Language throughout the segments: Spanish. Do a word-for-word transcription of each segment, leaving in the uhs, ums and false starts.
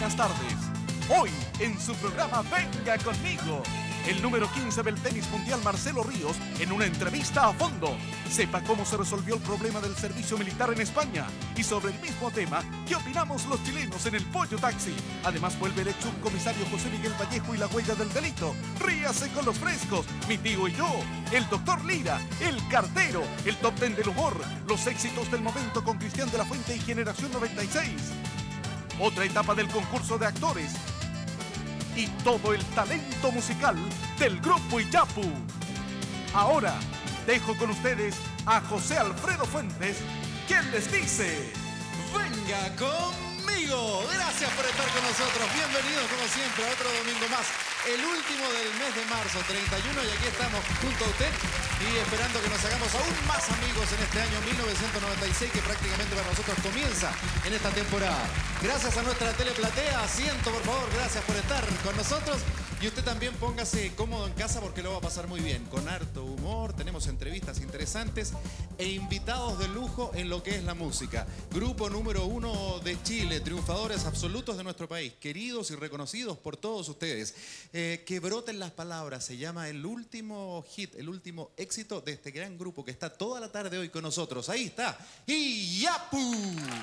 buenas tardes. Hoy, en su programa Venga Conmigo, el número quince del tenis mundial Marcelo Ríos, en una entrevista a fondo, sepa cómo se resolvió el problema del servicio militar en España y sobre el mismo tema, ¿qué opinamos los chilenos en el Pollo Taxi? Además vuelve el ex subcomisario José Miguel Vallejo y la huella del delito. Ríase con los frescos, mi tío y yo, el doctor Lira, el cartero, el top ten del humor, los éxitos del momento con Cristian de la Fuente y Generación noventa y seis. Otra etapa del concurso de actores y todo el talento musical del Grupo Iyapu. Ahora, dejo con ustedes a José Alfredo Fuentes, quien les dice: ¡Venga conmigo! Gracias por estar con nosotros. Bienvenidos, como siempre, a otro domingo más. El último del mes de marzo, treinta y uno, y aquí estamos junto a usted y esperando que nos hagamos aún más amigos en este año mil novecientos noventa y seis, que prácticamente para nosotros comienza en esta temporada. Gracias a nuestra teleplatea, asiento por favor, gracias por estar con nosotros. Y usted también póngase cómodo en casa porque lo va a pasar muy bien, con harto humor, tenemos entrevistas interesantes e invitados de lujo en lo que es la música. Grupo número uno de Chile, triunfadores absolutos de nuestro país, queridos y reconocidos por todos ustedes. Eh, que broten las palabras, se llama el último hit, el último éxito de este gran grupo que está toda la tarde hoy con nosotros. Ahí está, Iyapu.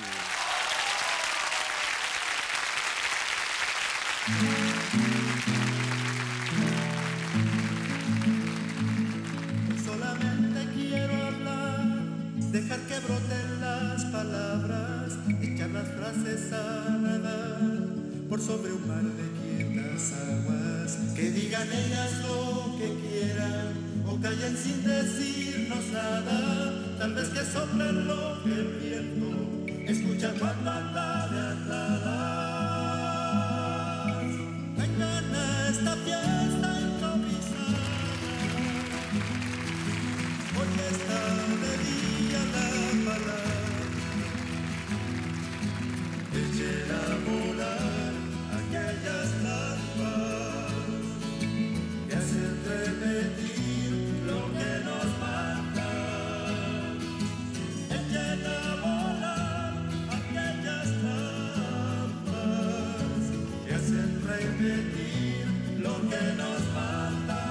Solamente quiero hablar, dejar que broten las palabras, echar las frases a nadar por sobre un mar de quietas aguas. Que digan ellas lo que quieran o callen sin decirnos nada. Tal vez que soplen lo que el viento escucha cuando anda de atrás. Vengan a esta fiesta improvisada, porque está de día la palabra. Echen a volar aquellas trampas que hacen repetir lo que nos mandan. Echen a volar aquellas trampas que hacen repetir lo que nos mandan.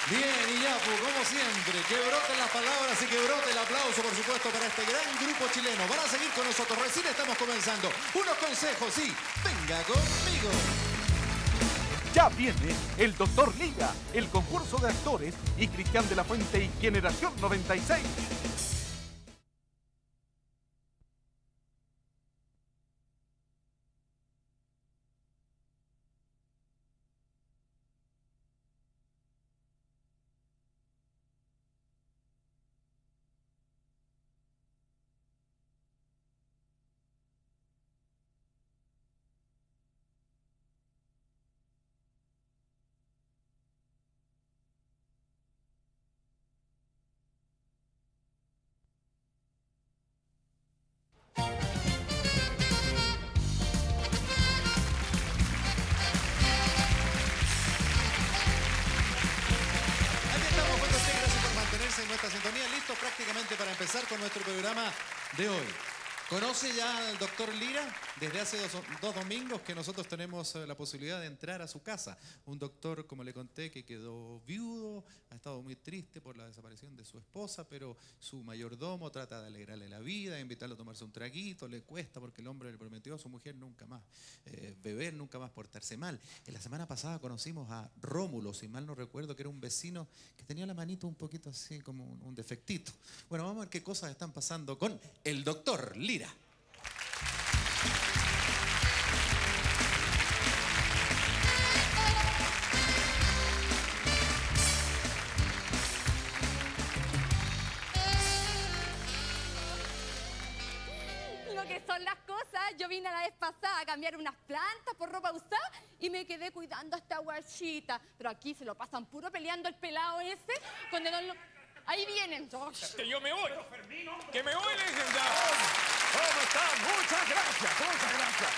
Bien, y Yapu, como siempre, que broten las palabras y que brote el aplauso, por supuesto, para este gran grupo chileno. Van a seguir con nosotros, recién estamos comenzando. Unos consejos, sí, venga conmigo. Ya viene el Doctor Lira, el concurso de actores y Cristian de la Fuente y Generación noventa y seis. En nuestra sintonía, listos prácticamente para empezar con nuestro programa de hoy. ¿Conoce ya al doctor Lira? Desde hace dos, dos domingos que nosotros tenemos la posibilidad de entrar a su casa. Un doctor, como le conté, que quedó viudo, ha estado muy triste por la desaparición de su esposa, pero su mayordomo trata de alegrarle la vida, invitarlo a tomarse un traguito, le cuesta porque el hombre le prometió a su mujer nunca más eh, beber, nunca más portarse mal. En la semana pasada conocimos a Rómulo, si mal no recuerdo, que era un vecino que tenía la manito un poquito así como un, un defectito. Bueno, vamos a ver qué cosas están pasando con el doctor Lira. Mira. Lo que son las cosas, yo vine la vez pasada a cambiar unas plantas por ropa usada y me quedé cuidando a esta guachita. Pero aquí se lo pasan puro peleando el pelado ese con el... Ahí vienen. Que yo me voy. Que me voy, le dicen ya. ¿Cómo están? Muchas gracias, muchas gracias.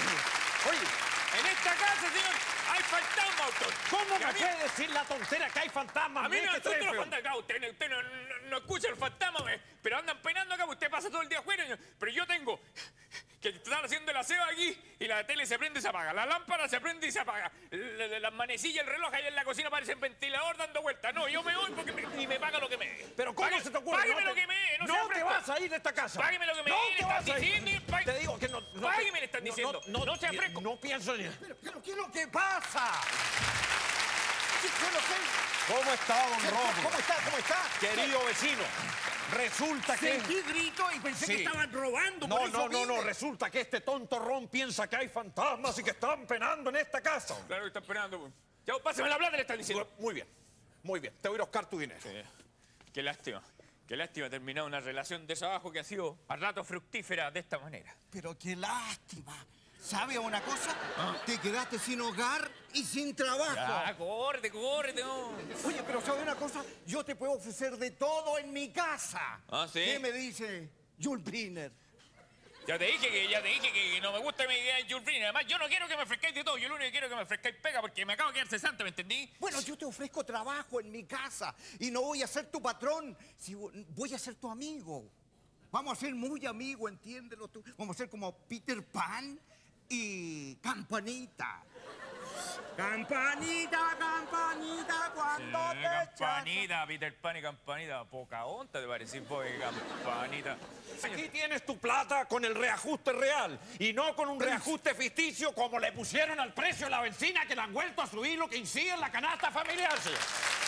Oye, en esta casa, señor, hay fantasmas, doctor. ¿Cómo Que me a mí- puede decir la tontera que hay fantasmas? A mí Mire no me qué asustan los feo. fantasmas. Usted, no- usted no, no- no escucha el fantasma, me- pero andan penando acá, usted pasa todo el día afuera. señor. Pero yo tengo que estar haciendo el aseo aquí y la tele se prende y se apaga. La lámpara se prende y se apaga. La- la- Las manecillas, el reloj allá en la cocina parecen ventilador dando vueltas. No, yo me voy porque me, y me paga lo que me dé. Pero ¿cómo Pague- se te ocurre? Págueme No lo te- que me dé. No, No sea te fresco. vas a ir de esta casa. Págueme lo que me No dé, le te están vas a ir. diciendo y págue- Te digo que no... no Págueme, le están no, diciendo. No, No sea fresco. No pienso ni... Pero, pero ¿qué es lo que pasa? Sí, yo no sé. ¿Cómo está, don Rómulo? ¿Cómo está? ¿Cómo está? Querido vecino, resulta que... Sentí grito y pensé Sí. que estaban robando. No, por eso no, no, no, vine. resulta que este tonto Ron piensa que hay fantasmas y que están penando en esta casa. Claro que está esperando. pues. Ya, pásame la plata, le están diciendo. Muy bien, muy bien, te voy a ir a buscar tu dinero. Sí. Qué lástima. Qué lástima terminar una relación de trabajo que ha sido a rato fructífera de esta manera. Pero qué lástima. ¿Sabe una cosa? Te quedaste sin hogar y sin trabajo. Ya, corre, corre, no. Oye, pero ¿sabe una cosa? Yo te puedo ofrecer de todo en mi casa. ¿Ah, sí? ¿Qué me dice Jules Briner? Ya te dije que, ya te dije que no me gusta mi idea de Jules Briner. Además, yo no quiero que me ofrezcáis de todo. Yo lo único que quiero es que me ofrezcáis pega porque me acabo de quedar cesante, ¿me entendí? Bueno, yo te ofrezco trabajo en mi casa y no voy a ser tu patrón, si voy a ser tu amigo. Vamos a ser muy amigos, entiéndelo tú. Vamos a ser como Peter Pan y Campanita. Campanita, campanita, cuando Eh, te echas- campanita, Peter Pan y campanita. Pocahontas te parecís, vos, y campanita. Aquí tienes tu plata con el reajuste real y no con un reajuste ficticio como le pusieron al precio de la benzina que le han vuelto a subir lo que incide en la canasta familiar, señor.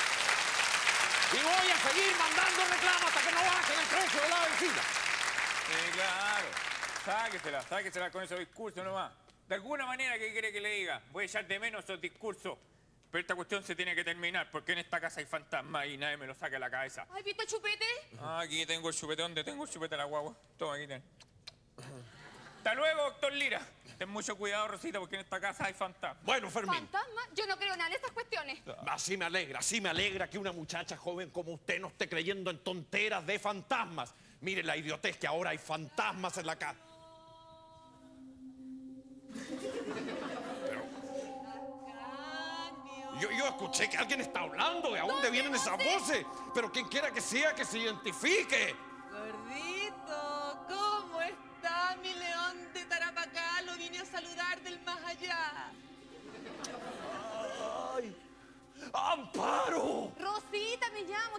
Y voy a seguir mandando reclamos hasta que no bajen el precio de la benzina. Sí, claro. Sáquesela, sáquesela con esos discursos nomás. De alguna manera, ¿qué quiere que le diga? Voy a echar de menos esos discursos. Pero esta cuestión se tiene que terminar porque en esta casa hay fantasmas y nadie me lo saca de la cabeza. ¿Has visto el chupete? Ah, aquí tengo el chupete. ¿Dónde tengo el chupete de la guagua? Toma, aquí ten. Hasta luego, doctor Lira. Ten mucho cuidado, Rosita, porque en esta casa hay fantasmas. Bueno, Fermín. ¿Fantasma? Yo no creo nada en esas cuestiones. Así me alegra, así me alegra que una muchacha joven como usted no esté creyendo en tonteras de fantasmas. Mire la idiotez que ahora hay fantasmas en la casa. Yo, yo escuché que alguien está hablando. ¿De dónde vienen esas voces? Pero quien quiera que sea, que se identifique. Gordito, ¿cómo está mi león de Tarapacá? Lo vine a saludar del más allá. ¡Ay! ¡Amparo! Rosa,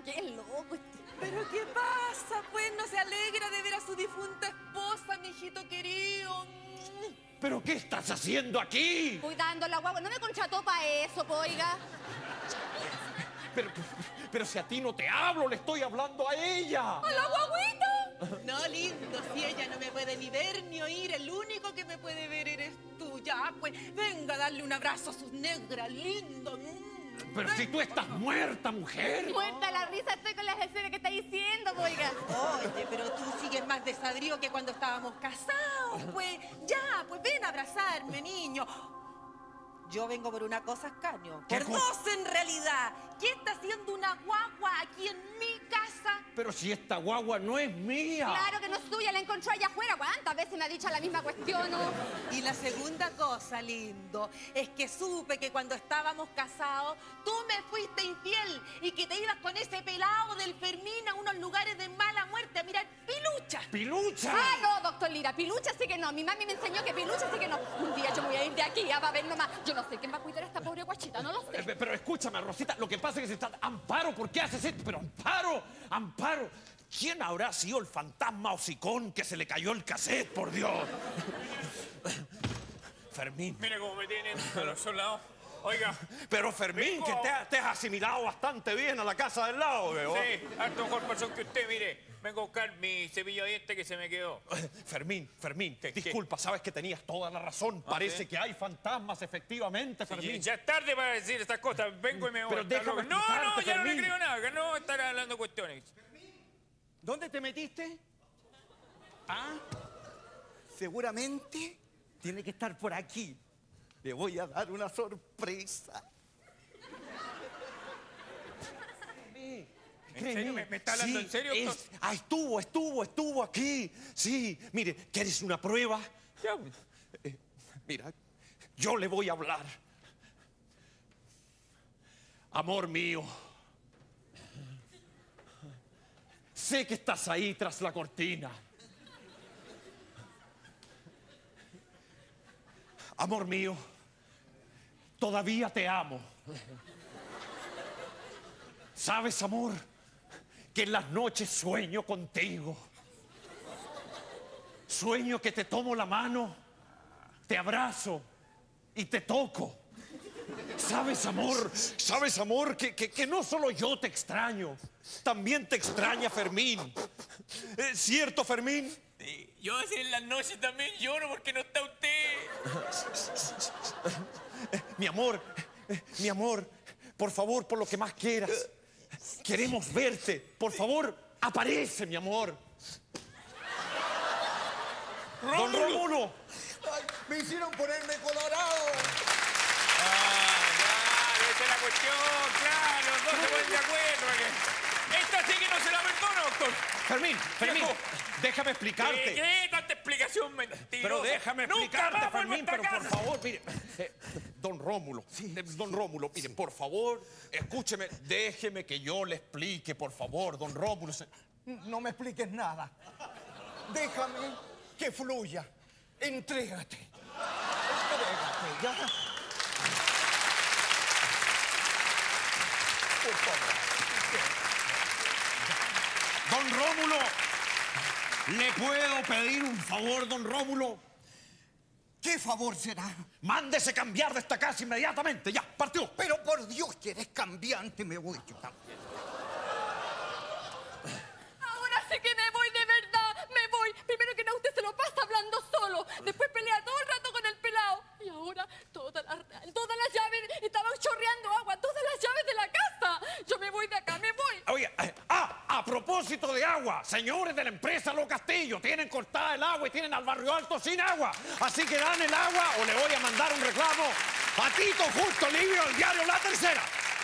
qué loco este. ¿Pero qué pasa? Pues no se alegra de ver a su difunta esposa, mi hijito querido. ¿Pero qué estás haciendo aquí? Cuidando la guagua. No me contrató para eso, po, oiga. Pero, pero si a ti no te hablo, le estoy hablando a ella. ¡A la guaguita! No, lindo, si ella no me puede ni ver ni oír, el único que me puede ver eres tú. Ya, pues, venga a darle un abrazo a sus negras, lindo. Pero si tú estás muerta, mujer. Muerta la risa estoy con las escenas que está diciendo, po, oiga. Oye, pero tú sigues más desadrío que cuando estábamos casados, pues. Ya, pues ven a abrazarme, niño. Yo vengo por una cosa, Ascanio. ¿Qué Por cosa? dos, en realidad. ¿Qué está haciendo una guagua aquí en mi casa? Pero si esta guagua no es mía. Claro que no es suya, la encontró allá afuera. ¿Cuántas veces me ha dicho la misma cuestión, no? Y la segunda cosa, lindo, es que supe que cuando estábamos casados, tú me fuiste infiel y que te ibas con ese pelado del Fermín a unos lugares de mala muerte a mirar pilucha. ¡Pilucha! Ah, no, doctor Lira, pilucha sí que no. Mi mami me enseñó que pilucha sí que no. Un día yo me voy a ir de aquí, a ver nomás. Yo no sé quién va a cuidar a esta pobre guachita, no lo sé. Eh, Pero escúchame, Rosita, lo que pasa es que se está... Amparo, ¿por qué haces esto? Pero Amparo, Amparo, ¿quién habrá sido el fantasma hocicón que se le cayó el cassette, por Dios? Fermín. Mira cómo me tienen a los lados. Oiga. Pero Fermín, vengo- que te, te has asimilado bastante bien a la casa del lado, veo. Sí, harto mejor persona que usted, mire. Vengo a buscar mi cepillo de dientes que se me quedó. Fermín, Fermín, ¿Qué, disculpa, sabes que tenías toda la razón. Ah, Parece ¿sí? que hay fantasmas, efectivamente, Y Fermín. ya es tarde para decir estas cosas. Vengo y me voy. Pero está déjame loco. No, no, explicarte, ya no le Fermín. creo nada. Que no estar hablando cuestiones. ¿Dónde te metiste? Ah, seguramente tiene que estar por aquí. Le voy a dar una sorpresa. ¿En serio? ¿Me, me está hablando Sí, en serio, es- doctor? ah, estuvo, estuvo, estuvo aquí. Sí, mire, ¿quieres una prueba? Ya, Eh, mira, yo le voy a hablar. Amor mío, sé que estás ahí tras la cortina. Amor mío, todavía te amo. ¿Sabes, amor, que en las noches sueño contigo? Sueño que te tomo la mano, te abrazo y te toco. ¿Sabes, amor? ¿Sabes, amor? Que, que, que no solo yo te extraño, también te extraña Fermín. ¿Es cierto, Fermín? Sí, yo a veces en las noches también lloro porque no está usted. Mi amor, mi amor, por favor, por lo que más quieras. Queremos verte. Por favor, aparece, mi amor. Don Rómulo. Ay, me hicieron ponerme colorado. Ah, claro, esa es la cuestión, claro, los dos se ponen de acuerdo. porque Esta sí que no se la perdono, doctor. Fermín, Fermín, Viejo. déjame explicarte. ¿Qué, qué tanta explicación mentirosa? Pero déjame Nunca explicarte, más vuelvo a Fermín, esta pero por casa. favor, mire. eh, don Rómulo, eh, don Rómulo, mire, por favor, escúcheme, déjeme que yo le explique, por favor, don Rómulo. se- No me expliques nada. Déjame que fluya. Entrégate. Entrégate, ya. Por favor. Don Rómulo, ¿le puedo pedir un favor, don Rómulo? ¿Qué favor será? Mándese cambiar de esta casa inmediatamente, ya, partió. Pero por Dios que eres cambiante, me voy yo también. Ahora sí que me voy de verdad, me voy. Primero que nada usted se lo pasa hablando solo. Después pelea todo el rato con el pelado. Y ahora todas las, todas las llaves, estaban chorreando agua, todas las llaves de la casa. Yo me voy de acá, me voy. Oye, eh, ah, a propósito de agua, señores de la empresa Lo Castillo, tienen cortada el agua y tienen al Barrio Alto sin agua. Así que dan el agua o le voy a mandar un reclamo a Tito Justo Livio, el diario La Tercera.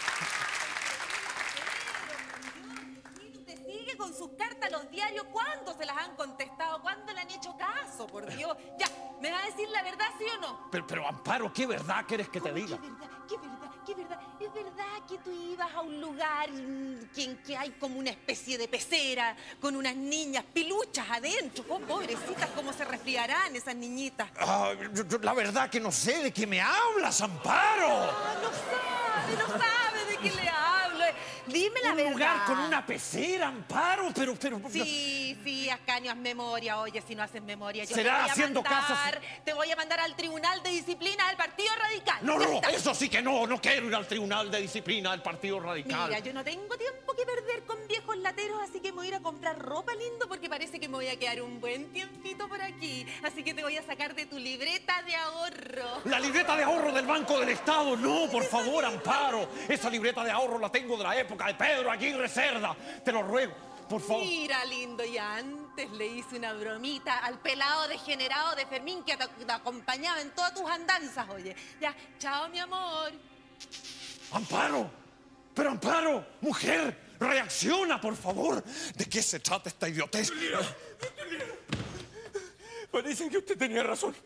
Usted sigue con sus cartas a los diarios. ¿Cuándo se las han contestado? ¿Cuándo le han hecho caso? Por Dios. Ya, ¿me va a decir la verdad, sí o no? Pero, pero Amparo, ¿qué verdad quieres que te ¿Cómo diga? ¿Qué verdad? ¿Qué verdad? ¿Qué verdad? ¿Es verdad que tú ibas a un lugar mm, que, en que hay como una especie de pecera con unas niñas piluchas adentro? Oh, pobrecitas, ¿cómo se resfriarán esas niñitas? Ah, yo- yo la verdad que no sé de qué me hablas, Amparo. Ah, no sabe, no sabe de qué le hablo. Dime la un verdad. lugar con una pecera, Amparo, pero... pero Sí, sí, Ascanio, haz memoria. Oye, si no haces memoria, yo ¿Será te voy a haciendo mandar, caso? te voy a mandar al Tribunal de Disciplina del Partido Radical. No, Ya no, está. eso sí que no, no quiero ir al Tribunal de Disciplina del Partido Radical. Mira, yo no tengo tiempo que perder con viejos lateros, así que me voy a ir a comprar ropa, lindo, porque parece que me voy a quedar un buen tiempito por aquí. Así que te voy a sacar de tu libreta de ahorro. La libreta de ahorro del Banco del Estado, no, por favor, Amparo. Esa libreta de ahorro la tengo de la época de Pedro Aguirre Cerda. Te lo ruego, por favor. Mira, lindo, y antes le hice una bromita al pelado degenerado de Fermín que te, te acompañaba en todas tus andanzas, oye. Ya, chao, mi amor. Amparo, pero Amparo, mujer, reacciona, por favor. ¿De qué se trata esta idiotez? Parece que usted tenía razón.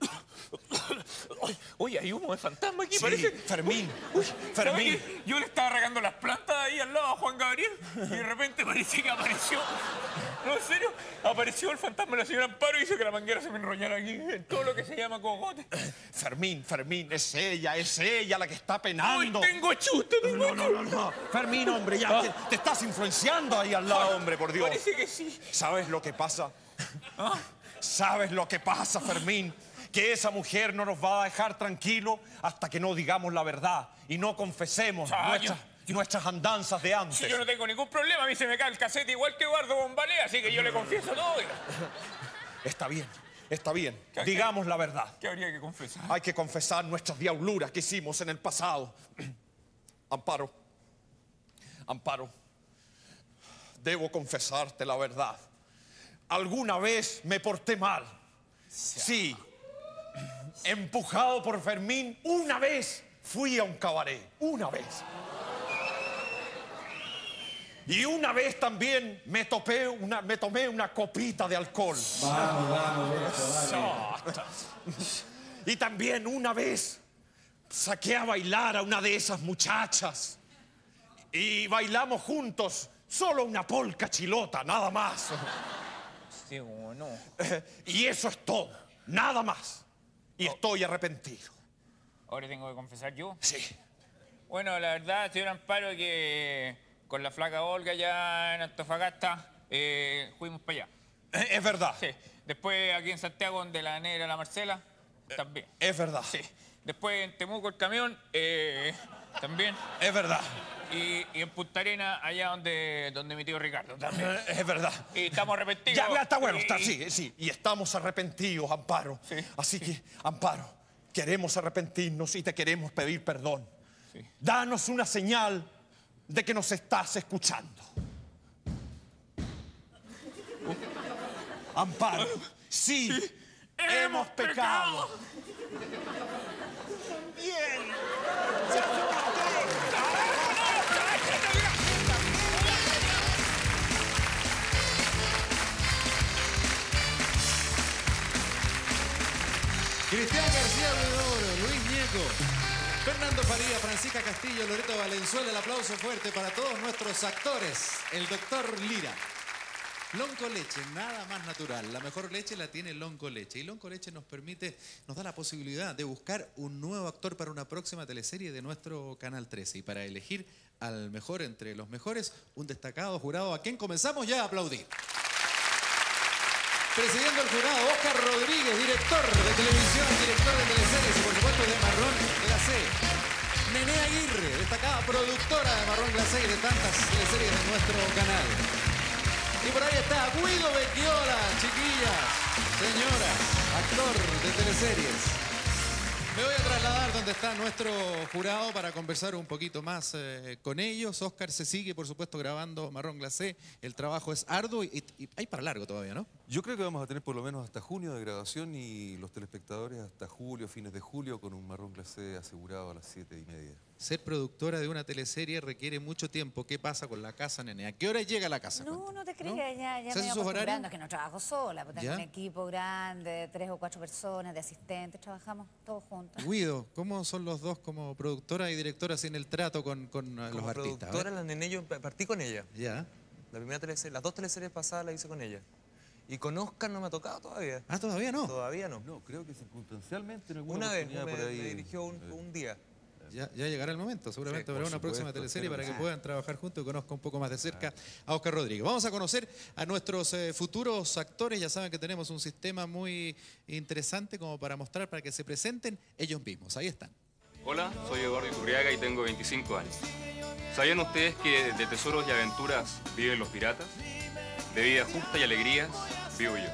Oye, hay humo de fantasma aquí, Sí, parece. Fermín, Uy, Fermín. ¿sabe qué? Yo le estaba regando las plantas ahí al lado a Juan Gabriel y de repente parece que apareció. No, en serio, apareció el fantasma de la señora Amparo y hizo que la manguera se me enrollara aquí en todo lo que se llama cogote. Fermín, Fermín, es ella, es ella la que está penando. Hoy tengo chusto, tengo No, no, no, no. Fermín, hombre, ya te, te estás influenciando ahí al lado, hombre, por Dios. Parece que sí. ¿Sabes lo que pasa? ¿Ah? ¿Sabes lo que pasa, Fermín? Que esa mujer no nos va a dejar tranquilos hasta que no digamos la verdad y no confesemos Ah, nuestras, nuestras andanzas de antes. Sí, yo no tengo ningún problema, a mí se me cae el casete igual que Eduardo Bombalé, así que yo le confieso todo. Está bien, está bien. ¿Qué- Digamos la verdad. ¿Qué habría que confesar? Hay que confesar nuestras diabluras que hicimos en el pasado. Amparo, Amparo, debo confesarte la verdad. Alguna vez me porté mal. Sí. Empujado por Fermín, una vez fui a un cabaret. Una vez. Y una vez también me, topé una, me tomé una copita de alcohol. Vamos, vamos, vamos. Y también una vez saqué a bailar a una de esas muchachas. Y bailamos juntos solo una polca chilota, nada más. Sí, o no. Y eso es todo, nada más. Y estoy arrepentido. Ahora tengo que confesar yo. Sí. Bueno, la verdad, señor Amparo, que con la flaca Olga ya en Antofagasta eh, fuimos para allá. Eh, Es verdad. Sí. Después aquí en Santiago, donde la negra, la Marcela, también. Es verdad. Sí. Después en Temuco, el camión, eh, también. Es verdad. Y, y en Punta Arena, allá donde, donde mi tío Ricardo, también. Eh, Es verdad. Y estamos arrepentidos. Ya, ya está bueno, Y- está, sí, sí. Y estamos arrepentidos, Amparo. Sí, Así que, Amparo, queremos arrepentirnos y te queremos pedir perdón. Sí. Danos una señal de que nos estás escuchando. Amparo, sí, hemos pecado. Bien. Cristian García Huidobro, Luis Ñeco, Fernando Faría, Francisca Castillo, Loreto Valenzuela. El aplauso fuerte para todos nuestros actores. El doctor Lira. Lonco Leche, nada más natural. La mejor leche la tiene Lonco Leche. Y Lonco Leche nos permite, nos da la posibilidad de buscar un nuevo actor para una próxima teleserie de nuestro Canal trece. Y para elegir al mejor entre los mejores, un destacado jurado a quien comenzamos ya a aplaudir. Presidiendo el jurado, Oscar Rodríguez, director de televisión, director de teleseries y por supuesto de Marrón Glacé. Nené Aguirre, destacada productora de Marrón Glacé y de tantas teleseries de nuestro canal. Y por ahí está Guido Becchiola, chiquillas, señoras, actor de teleseries. Me voy a trasladar donde está nuestro jurado para conversar un poquito más eh, con ellos. Oscar se sigue, por supuesto, grabando Marrón Glacé. El trabajo es arduo y, y, y hay para largo todavía, ¿no? Yo creo que vamos a tener por lo menos hasta junio de grabación y los telespectadores hasta julio, fines de julio, con un Marrón Glacé asegurado a las siete y media. Ser productora de una teleserie requiere mucho tiempo. ¿Qué pasa con la casa, nene? ¿A qué hora llega la casa? No, Cuéntame. no te ¿No? creas, ya, ya ¿Se me hace voy sus horarios? acostumbrando, es que no trabajo sola, pues tengo ¿Ya? un equipo grande, de tres o cuatro personas, de asistentes, trabajamos todos juntos. Guido, ¿cómo son los dos como productora y directora en el trato con, con eh, los Como artistas? A productora, ver. la Nene, yo partí con ella. Ya. La primera teleserie, las dos teleseries pasadas las hice con ella. Y con Oscar no me ha tocado todavía. Ah, ¿todavía no? Todavía no. No, creo que circunstancialmente en alguna Una vez oportunidad me, por ahí. me dirigió un, eh, un día. ya, ya llegará el momento, seguramente Sí, habrá por una próxima supuesto, teleserie para espero que que sí. puedan trabajar juntos y conozcan un poco más de cerca a Oscar Rodríguez. Vamos a conocer a nuestros eh, futuros actores. Ya saben que tenemos un sistema muy interesante como para mostrar, para que se presenten ellos mismos. Ahí están. Hola, soy Eduardo Iturriaga y tengo veinticinco años. ¿Sabían ustedes que de tesoros y aventuras viven los piratas? De vida justa y alegrías vivo yo.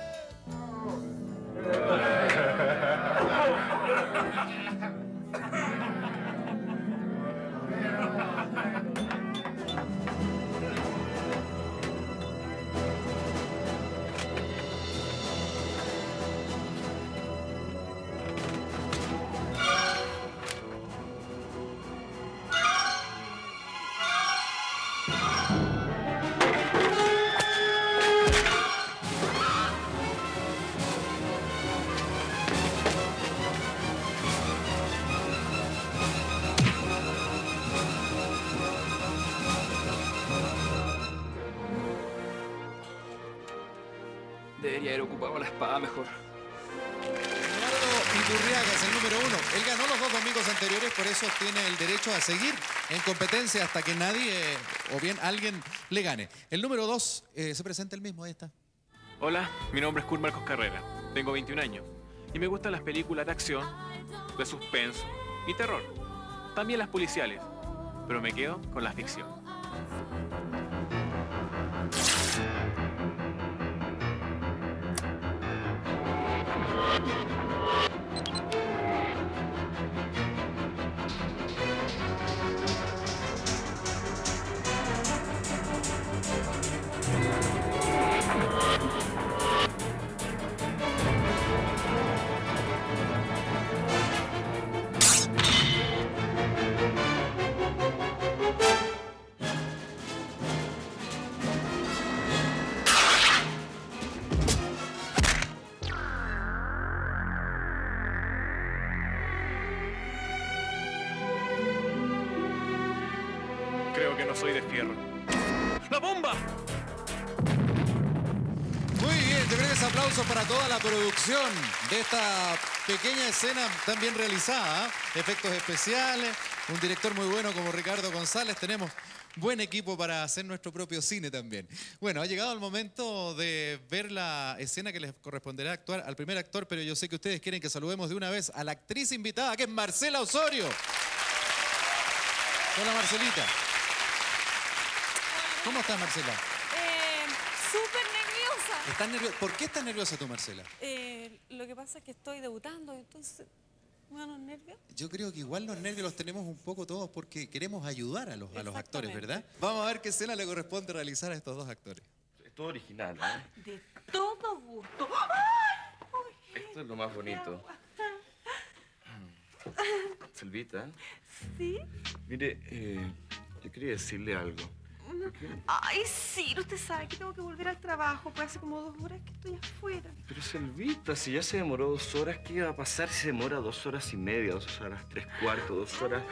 Debería haber ocupado la espada mejor. Eduardo Iturriaga es el número uno. Él ganó los dos domingos anteriores, por eso tiene el derecho a seguir en competencia hasta que nadie eh, o bien alguien le gane. El número dos eh, se presenta el mismo, ahí está. Hola, mi nombre es Kurt Marcos Carrera. Tengo veintiún años y me gustan las películas de acción, de suspenso y terror. También las policiales, pero me quedo con la ficción. Creo que no soy de fierro. ¡La bomba! Muy bien, te ese aplauso para toda la producción de esta pequeña escena tan bien realizada. ¿eh? Efectos especiales, un director muy bueno como Ricardo González. Tenemos buen equipo para hacer nuestro propio cine también. Bueno, ha llegado el momento de ver la escena que les corresponderá actuar al primer actor, pero yo sé que ustedes quieren que saludemos de una vez a la actriz invitada, que es Marcela Osorio. Hola, Marcelita. ¿Cómo estás, Marcela? Eh, súper nerviosa. ¿Estás nerviosa? ¿Por qué estás nerviosa tú, Marcela? Eh, lo que pasa es que estoy debutando, entonces me dan unos nervios. Yo creo que igual los nervios los tenemos un poco todos porque queremos ayudar a los, a los actores, Exactamente. ¿verdad? Vamos a ver qué escena le corresponde realizar a estos dos actores. Es todo original, ¿eh? De todo gusto. Esto es lo más bonito. Selvita, ¿Sí? mire, eh, yo quería decirle algo. Ay, sí, usted sabe que tengo que volver al trabajo, pues hace como dos horas que estoy afuera. Pero Selvita, si ya se demoró dos horas, ¿qué iba a pasar si se demora dos horas y media, dos horas, tres cuartos, dos horas?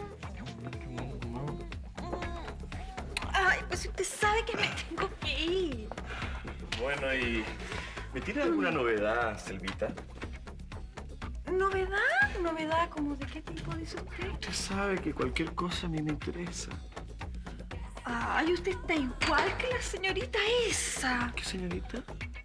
Ay, pues usted sabe que me tengo que ir. Bueno, y... ¿me tiene alguna novedad, Selvita? ¿Novedad? ¿Novedad? ¿Cómo de qué tipo dice usted? Usted sabe que cualquier cosa a mí me interesa. Ay, usted está igual que la señorita esa. ¿Qué señorita?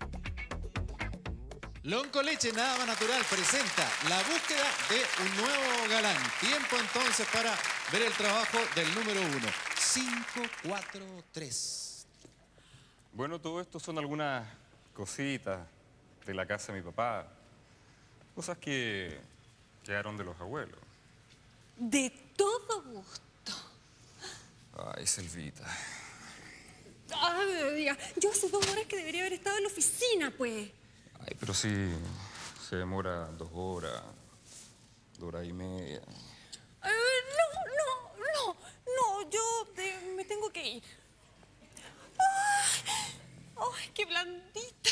Lonco Leche, nada más natural, presenta la búsqueda de un nuevo galán. Tiempo entonces para ver el trabajo del número uno. cinco, cuatro, tres. Bueno, todo esto son algunas cositas de la casa de mi papá. Cosas que quedaron de los abuelos. De todo gusto. Ay, Selvita. Ay, me diga, yo hace dos horas que debería haber estado en la oficina, pues. Ay, pero sí, se demora dos horas, dos horas y media. Eh, no, no, no, no, yo eh, me tengo que ir. Ay, ay, qué blandita.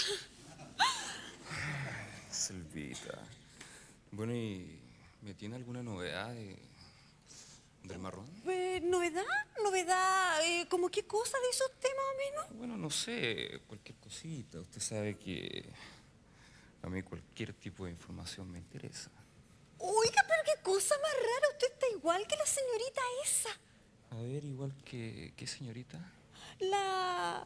Selvita. Bueno, ¿y me tiene alguna novedad de, del marrón? Eh, ¿Novedad? ¿Novedad? Eh, ¿Cómo qué cosa dice usted más o menos? Bueno, no sé, cualquier cosita. Usted sabe que a mí cualquier tipo de información me interesa. Oiga, pero qué cosa más rara, usted está igual que la señorita esa. A ver, igual que... ¿Qué señorita? La...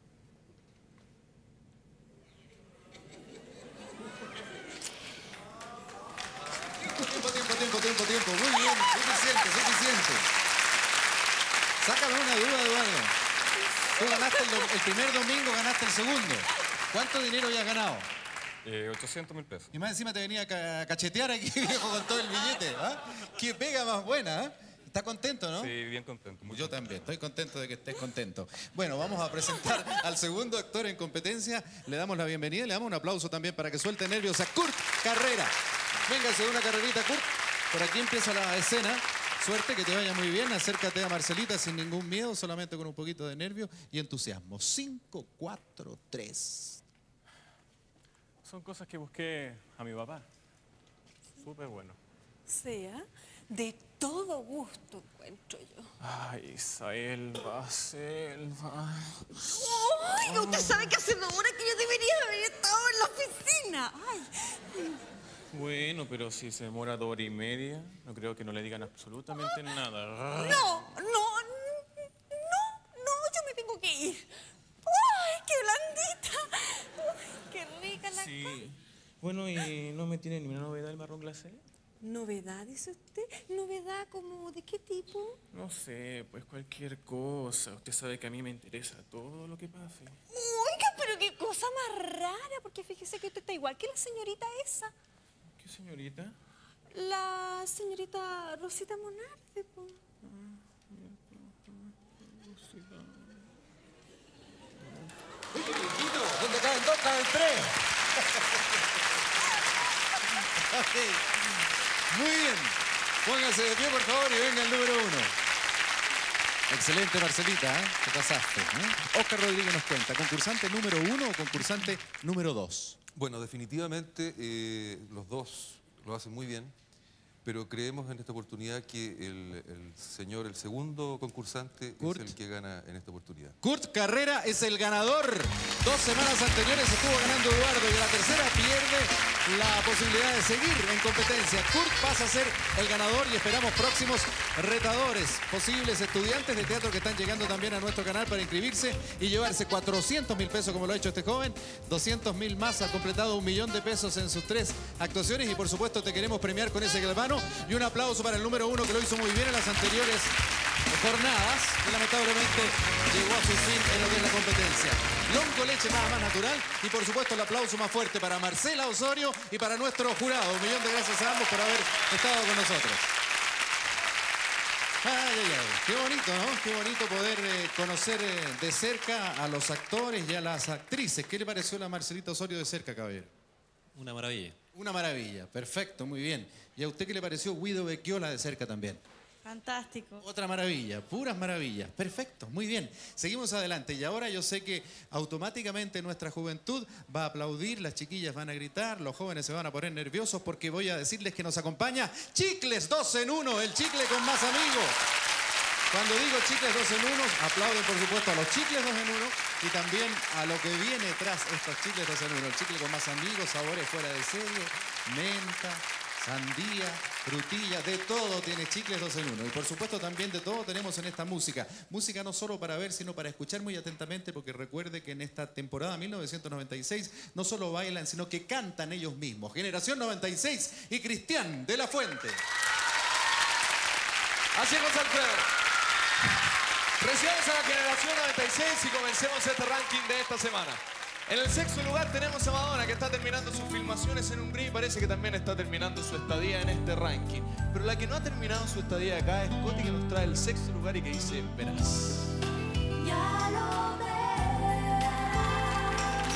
Tiempo, tiempo, tiempo, tiempo, tiempo. Muy bien, suficiente, suficiente. Sácame una duda, Eduardo. Tú ganaste el, do- el primer domingo, ganaste el segundo. ¿Cuánto dinero ya has ganado? Eh, ochocientos mil pesos. Y más encima te venía a ca- cachetear aquí, viejo, con todo el billete. ¿Ah? Qué pega más buena, ¿ah? ¿Estás contento, no? Sí, bien contento. muy Yo contento. también, estoy contento de que estés contento. Bueno, vamos a presentar al segundo actor en competencia. Le damos la bienvenida y le damos un aplauso también para que suelte nervios a Kurt Carrera. Véngase una carrerita, Kurt. Por aquí empieza la escena. Suerte, que te vaya muy bien. Acércate a Marcelita sin ningún miedo, solamente con un poquito de nervio y entusiasmo. Cinco, cuatro, tres. Son cosas que busqué a mi papá. Súper bueno. Sea, de todo gusto encuentro yo. Ay, Selva, Selva. ¡Ay! Usted sabe que hace dos horas que yo debería haber estado en la oficina. ¡Ay! Bueno, pero si se demora dos horas y media, no creo que no le digan absolutamente nada. No, no, no, no, yo me tengo que ir. ¡Ay, qué blandita! ¡Ay, qué rica la Sí. Bueno, ¿y no me tiene ni una novedad el marrón glacé? ¿Novedad, dice usted? ¿Novedad como de qué tipo? No sé, pues cualquier cosa. Usted sabe que a mí me interesa todo lo que pase. Oiga, pero qué cosa más rara, porque fíjese que usted está igual que la señorita esa. ¿Qué señorita? La señorita Rosita Monarde, po. ¿Dónde caen dos, caen tres? Ok. Muy bien. Póngase de pie, por favor, y venga el número uno. Excelente, Marcelita, ¿eh? Te pasaste. ¿eh? Oscar Rodríguez nos cuenta, ¿concursante número uno o concursante número dos? Bueno, definitivamente eh, los dos lo hacen muy bien, pero creemos en esta oportunidad que el, el señor, el segundo concursante, Kurt. es el que gana en esta oportunidad. Kurt Carrera es el ganador. Dos semanas anteriores estuvo ganando Eduardo y en la tercera pierde la posibilidad de seguir en competencia. Kurt pasa a ser el ganador y esperamos próximos retadores, posibles estudiantes de teatro que están llegando también a nuestro canal para inscribirse y llevarse cuatrocientos mil pesos como lo ha hecho este joven. doscientos mil más, ha completado un millón de pesos en sus tres actuaciones y por supuesto te queremos premiar con ese galvano y un aplauso para el número uno que lo hizo muy bien en las anteriores jornadas, que lamentablemente llegó a su fin en lo que es la competencia. Lonco leche nada más natural y por supuesto el aplauso más fuerte para Marcela Osorio y para nuestro jurado. Un millón de gracias a ambos por haber estado con nosotros. Ay, ay, ay. Qué bonito, ¿no? Qué bonito poder eh, conocer eh, de cerca a los actores y a las actrices. ¿Qué le pareció la Marcelita Osorio de cerca, caballero? Una maravilla. Una maravilla, perfecto, muy bien. ¿Y a usted qué le pareció Guido Becchiola de cerca también? Fantástico. Otra maravilla, puras maravillas. Perfecto, muy bien. Seguimos adelante y ahora yo sé que automáticamente nuestra juventud va a aplaudir, las chiquillas van a gritar, los jóvenes se van a poner nerviosos porque voy a decirles que nos acompaña Chicles dos en uno, el chicle con más amigos. Cuando digo Chicles dos en uno, aplauden por supuesto a los Chicles dos en uno y también a lo que viene tras estos Chicles dos en uno. El chicle con más amigos, sabores fuera de serie, menta, sandía, frutilla, de todo tiene Chicles dos en uno. Y por supuesto también de todo tenemos en esta música. Música no solo para ver, sino para escuchar muy atentamente, porque recuerde que en esta temporada mil novecientos noventa y seis no solo bailan, sino que cantan ellos mismos. Generación noventa y seis y Cristian de la Fuente. Así es, José Alfredo. Recibamos a la generación noventa y seis y comencemos este ranking de esta semana. En el sexto lugar tenemos a Madonna, que está terminando sus filmaciones en Hungría y parece que también está terminando su estadía en este ranking. Pero la que no ha terminado su estadía acá es Coti, que nos trae el sexto lugar y que dice Verás. Ya lo verás,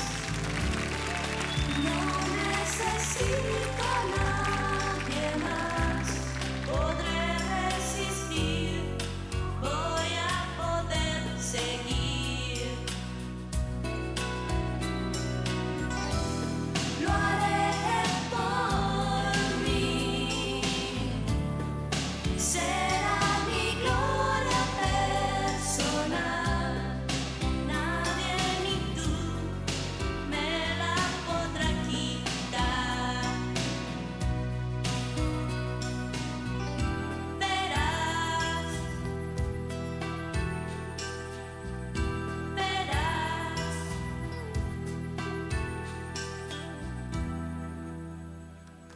no necesito a nadie más, podré resistir, voy a poder seguir, lo haré por mí, será mi gloria personal.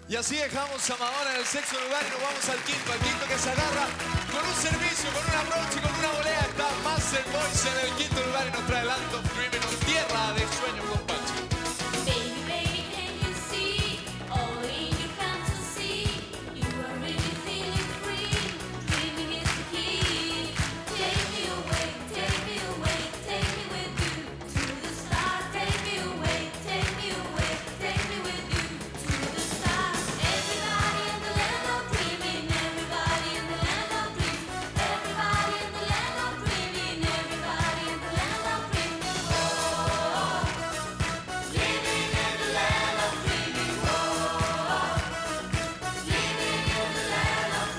Y así dejamos a Madonna en el sexto lugar y nos vamos al quinto. Al quinto que se agarra con un servicio, con una brocha y con una volea. Está Master Boys en el quinto lugar y nos trae Land of Dreaming, o Tierra de Sueños con Pachi. Baby, baby, can you see all in your fantasy? You are really feeling free. Dreaming is the key. Take me away, take me away, take me with you to the stars. Take me away, take me away, take me with you to the stars. Everybody in the land of dreaming, everybody in the land of dreaming, everybody in the land of dreaming, everybody in the land of dreaming. Oh, living in the land of dreaming. Oh, living in the land of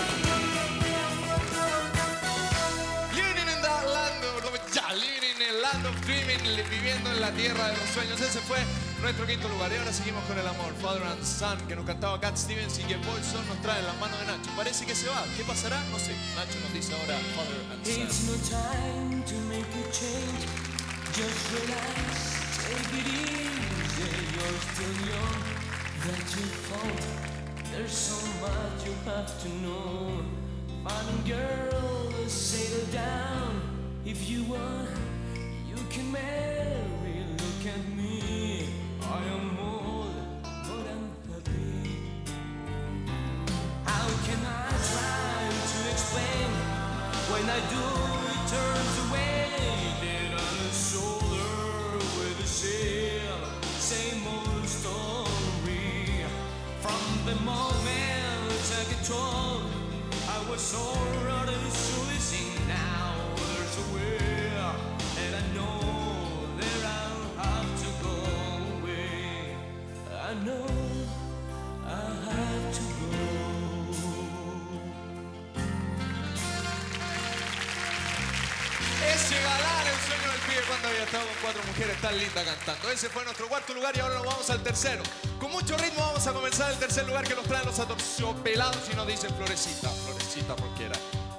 Living in that land of, ya, living in el land of dreaming, viviendo en la tierra de los sueños. Ese fue nuestro quinto lugar. Y ahora seguimos con el amor, Father and Son, que nos cantaba Cat Stevens y que Boyson nos trae en las manos de Nacho. Parece que se va. ¿Qué pasará? No sé. Nacho nos dice ahora Father and It's Son. no time to make a change. Just relax, take it easy. You're still young, that's your fault. There's so much you have to know. Fine girl, settle down. If you want, you can marry. Look at me, I am old, but I'm happy. How can I try to explain when I do it turns away? Dead on the shoulder with a sail, same old story. From the moment I get told I was so ready to sing. Now there's a way, and I know that I'll have to go away. I know I have to go. Ese galán, el sueño del pibe cuando había estado con cuatro mujeres tan lindas cantando. Ese fue nuestro cuarto lugar y ahora nos vamos al tercero. Con mucho ritmo vamos a comenzar el tercer lugar que nos traen los atorciopelados y nos dicen Florecita, Florecita cualquiera.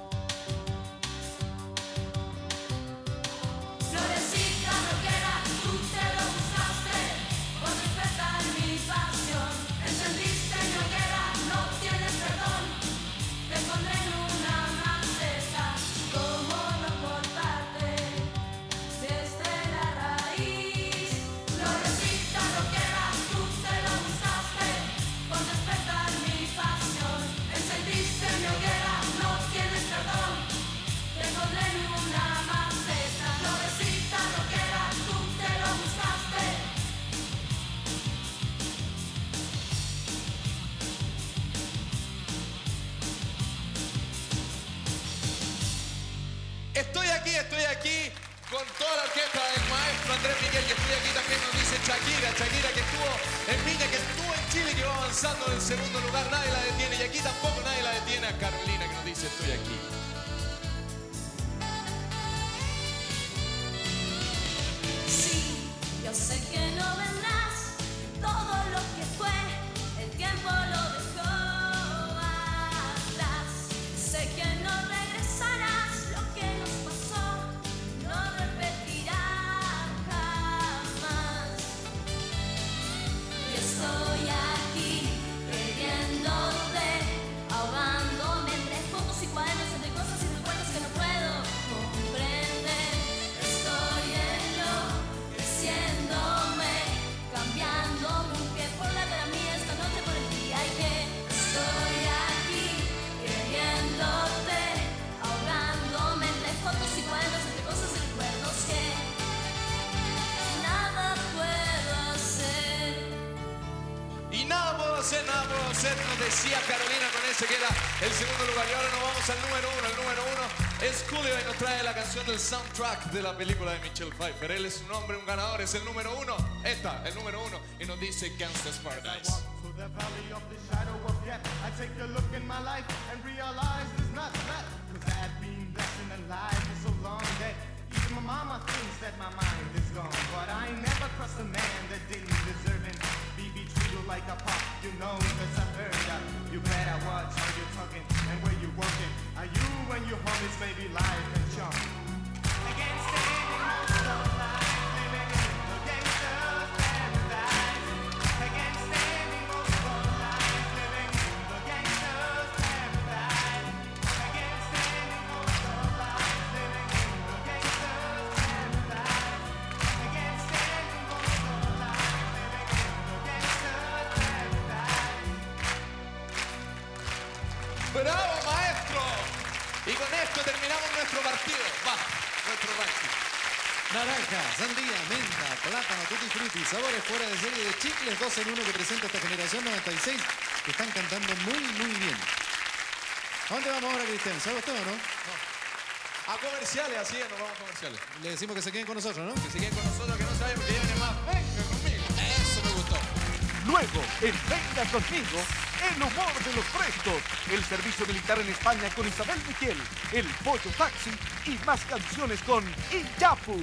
Florecita rockera, tú te lo buscaste, por despertar mi pasión. Encendiste mi hoguera, no tienes perdón. Te pondré en una maceta, como no cortarte desde la raíz. Florecita rockera, tú te lo buscaste, por despertar mi pasión. Encendiste mi hoguera, no tienes perdón. Te pondré en una maceta. Florecita rockera, tú te lo buscaste. Estoy aquí, estoy aquí con toda la orquesta del maestro Andrés Miguel y estoy aquí también nos dice Shakira, Shakira que estuvo en Viña, que estuvo en Chile y que va avanzando en el segundo lugar, nadie la detiene y aquí tampoco nadie la detiene a Carolina que nos dice estoy aquí. Sí, yo sé que no vendrás. Todo lo que fue, el tiempo lo dejó atrás. Sé que no regresarás. Lo que nos pasó no repetirá jamás. Y estoy aquí queriéndote, ahogándome entre fotos y cuadernos, entre cosas y recuerdos que no puedo comprender. Estoy enloqueciéndome, cambiándome un pie por la cara mía, esta noche por el día y que estoy aquí queriéndote, ahogándome entre fotos y cuadernos, entre cosas y recuerdos que nada puedo hacer. Y nada puedo hacer, nada puedo hacer, nos decía Carolina con ese que era el segundo lugar. Y ahora nos vamos al número uno. El número uno es Julio y nos trae la canción del soundtrack de la película de Michelle Pfeiffer. Él es un hombre, un ganador, es el número uno. Esta, el número uno. Y nos dice Gangsta's Paradise. To the valley of the shadow of death, I take a look in my life and realize there's nothing left. Cause I've been blessed and alive for so long that even my mama thinks that my mind is gone. But I never trust a man that didn't deserve it. Be be treated like a pop, you know, cause I've heard that. You better watch how you're talking and where you're working. Are you and your homies maybe life and charm? Against any most of life, living in the gangster's paradise. Against any most of life. terminamos nuestro partido. Va, nuestro ranking. Naranja, sandía, menta, plátano, tutti frutti, sabores fuera de serie de chicles dos en uno que presenta esta generación noventa y seis que están cantando muy, muy bien. ¿A dónde vamos ahora, Cristian? ¿Sabe usted o no? No. A comerciales, así es, nos vamos a comerciales. Le decimos que se queden con nosotros, ¿no? Que se queden con nosotros, que no saben que viene más. Venga conmigo. Eso me gustó. Luego, en Venga Conmigo, el humor de los frescos, el servicio militar en España con Isabel Miquel, el pollo taxi y más canciones con Iyapu.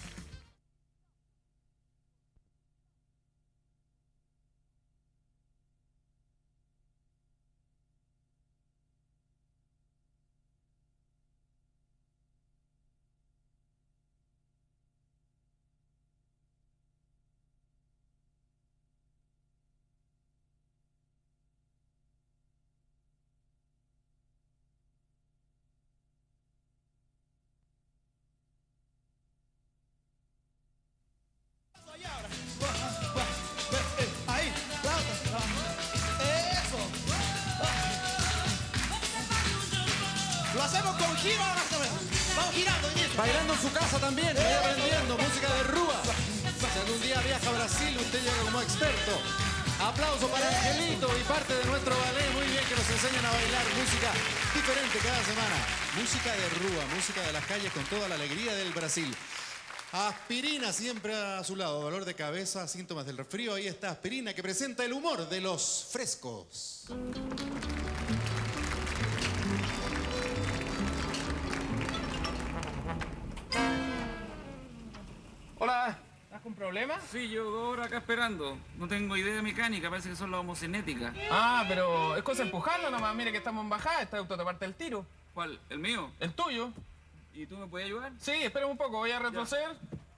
Ahí, eso. Lo hacemos con giro ahora también. Vamos girando. Bailando en su casa también, vaya aprendiendo música de rúa. Si algún día viaja a Brasil, usted llega como experto. Aplauso para Angelito y parte de nuestro ballet. Muy bien que nos enseñan a bailar música diferente cada semana. Música de rúa, música de las calles con toda la alegría del Brasil. Aspirina siempre a su lado, dolor de cabeza, síntomas del resfrío. Ahí está Aspirina que presenta el humor de los frescos. Hola, ¿estás con problemas? Sí, yo dos horas acá esperando. No tengo idea mecánica, parece que son las homocinéticas. Ah, pero es cosa de empujarlo nomás. Mire que estamos en bajada, este auto te parte el tiro. ¿Cuál? ¿El mío? El tuyo. ¿Y tú me puedes ayudar? Sí, espera un poco, voy a retroceder.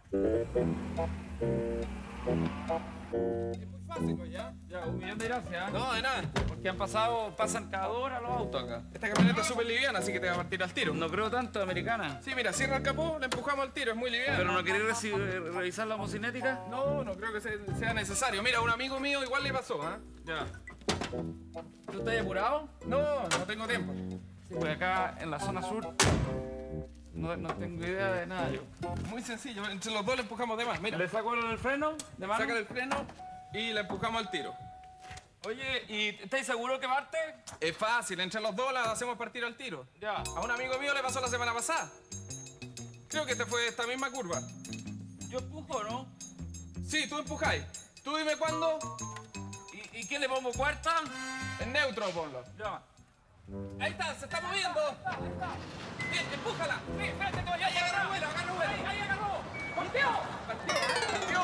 Es muy fácil, pues, ¿ya? Ya, un millón de gracias. No, de nada. Porque han pasado, pasan cada dos horas los autos acá. Esta camioneta es súper liviana, así que te va a partir al tiro. No creo tanto, americana. Sí, mira, cierra el capó, le empujamos al tiro, es muy liviana. ¿Pero no querés reci- revisar la homocinética? No, no creo que se- sea necesario. Mira, un amigo mío igual le pasó, ¿ah? Ya. ¿Tú estás apurado? No, no tengo tiempo. Sí, pues acá en la zona sur no, no tengo idea de nada yo. Muy sencillo, entre los dos le empujamos de más, mira. ¿Le saco el freno de mano? Saca el freno y le empujamos al tiro. Oye, ¿y estáis seguro que parte? Es fácil, entre los dos la hacemos partir al tiro. Ya. A un amigo mío le pasó la semana pasada. Creo que te fue esta misma curva. ¿Yo empujo, no? Sí, tú empujáis. Tú dime cuándo. ¿Y, y qué le pongo cuarta? En neutro ponlo. Ya. Ahí está, se está moviendo. Bien, empújala. Sí, espérate, te voy a Ahí agarra vuelo, agarra vuelo. Ahí, ahí agarró. ¡Partió! Partió, partió.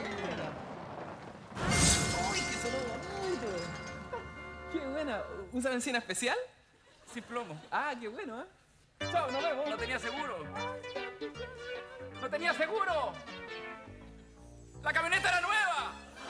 ¡Uy, qué sonó! Qué buena. ¿Usa benzina especial? Sin plomo. Ah, qué bueno, ¿eh? Chao, nos vemos. No tenía seguro. ¡No tenía seguro! ¡La camioneta era nueva!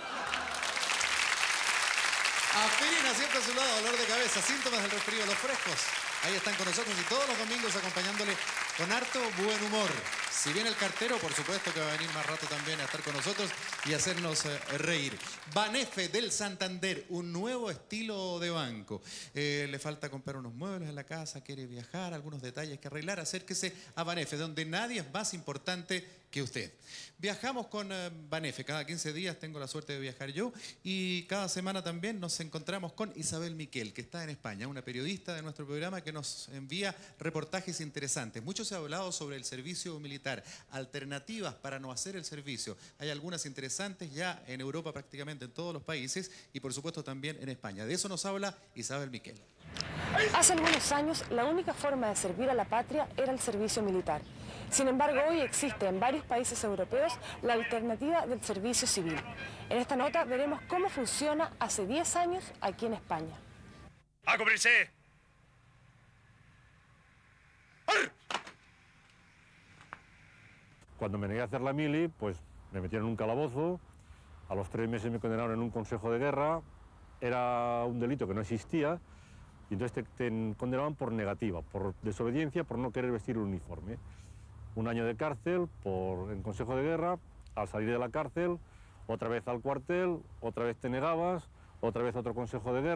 Aspirina siempre a su lado, dolor de cabeza, síntomas del resfrío, los frescos. Ahí están con nosotros y todos los domingos acompañándole con harto buen humor. Si viene el cartero, por supuesto que va a venir más rato también a estar con nosotros y hacernos eh, reír. Banefe del Santander, un nuevo estilo de banco. Eh, le falta comprar unos muebles en la casa, quiere viajar, algunos detalles que arreglar. Acérquese a Banefe, donde nadie es más importante que usted. Viajamos con eh, Banefe. Cada quince días tengo la suerte de viajar yo y cada semana también nos encontramos con Isabel Miquel, que está en España, una periodista de nuestro programa que nos envía reportajes interesantes. Mucho se ha hablado sobre el servicio militar, alternativas para no hacer el servicio. Hay algunas interesantes ya en Europa, prácticamente en todos los países y por supuesto también en España. De eso nos habla Isabel Miquel. Hace algunos años, la única forma de servir a la patria era el servicio militar. Sin embargo, hoy existe en varios países europeos la alternativa del servicio civil. En esta nota veremos cómo funciona hace diez años aquí en España. ¡A cubrirse! Cuando me negué a hacer la mili, pues me metieron en un calabozo, a los tres meses me condenaron en un consejo de guerra, era un delito que no existía, y entonces te, te condenaban por negativa, por desobediencia, por no querer vestir el uniforme. Un año de cárcel por, en consejo de guerra, al salir de la cárcel, otra vez al cuartel, otra vez te negabas, otra vez a otro consejo de guerra,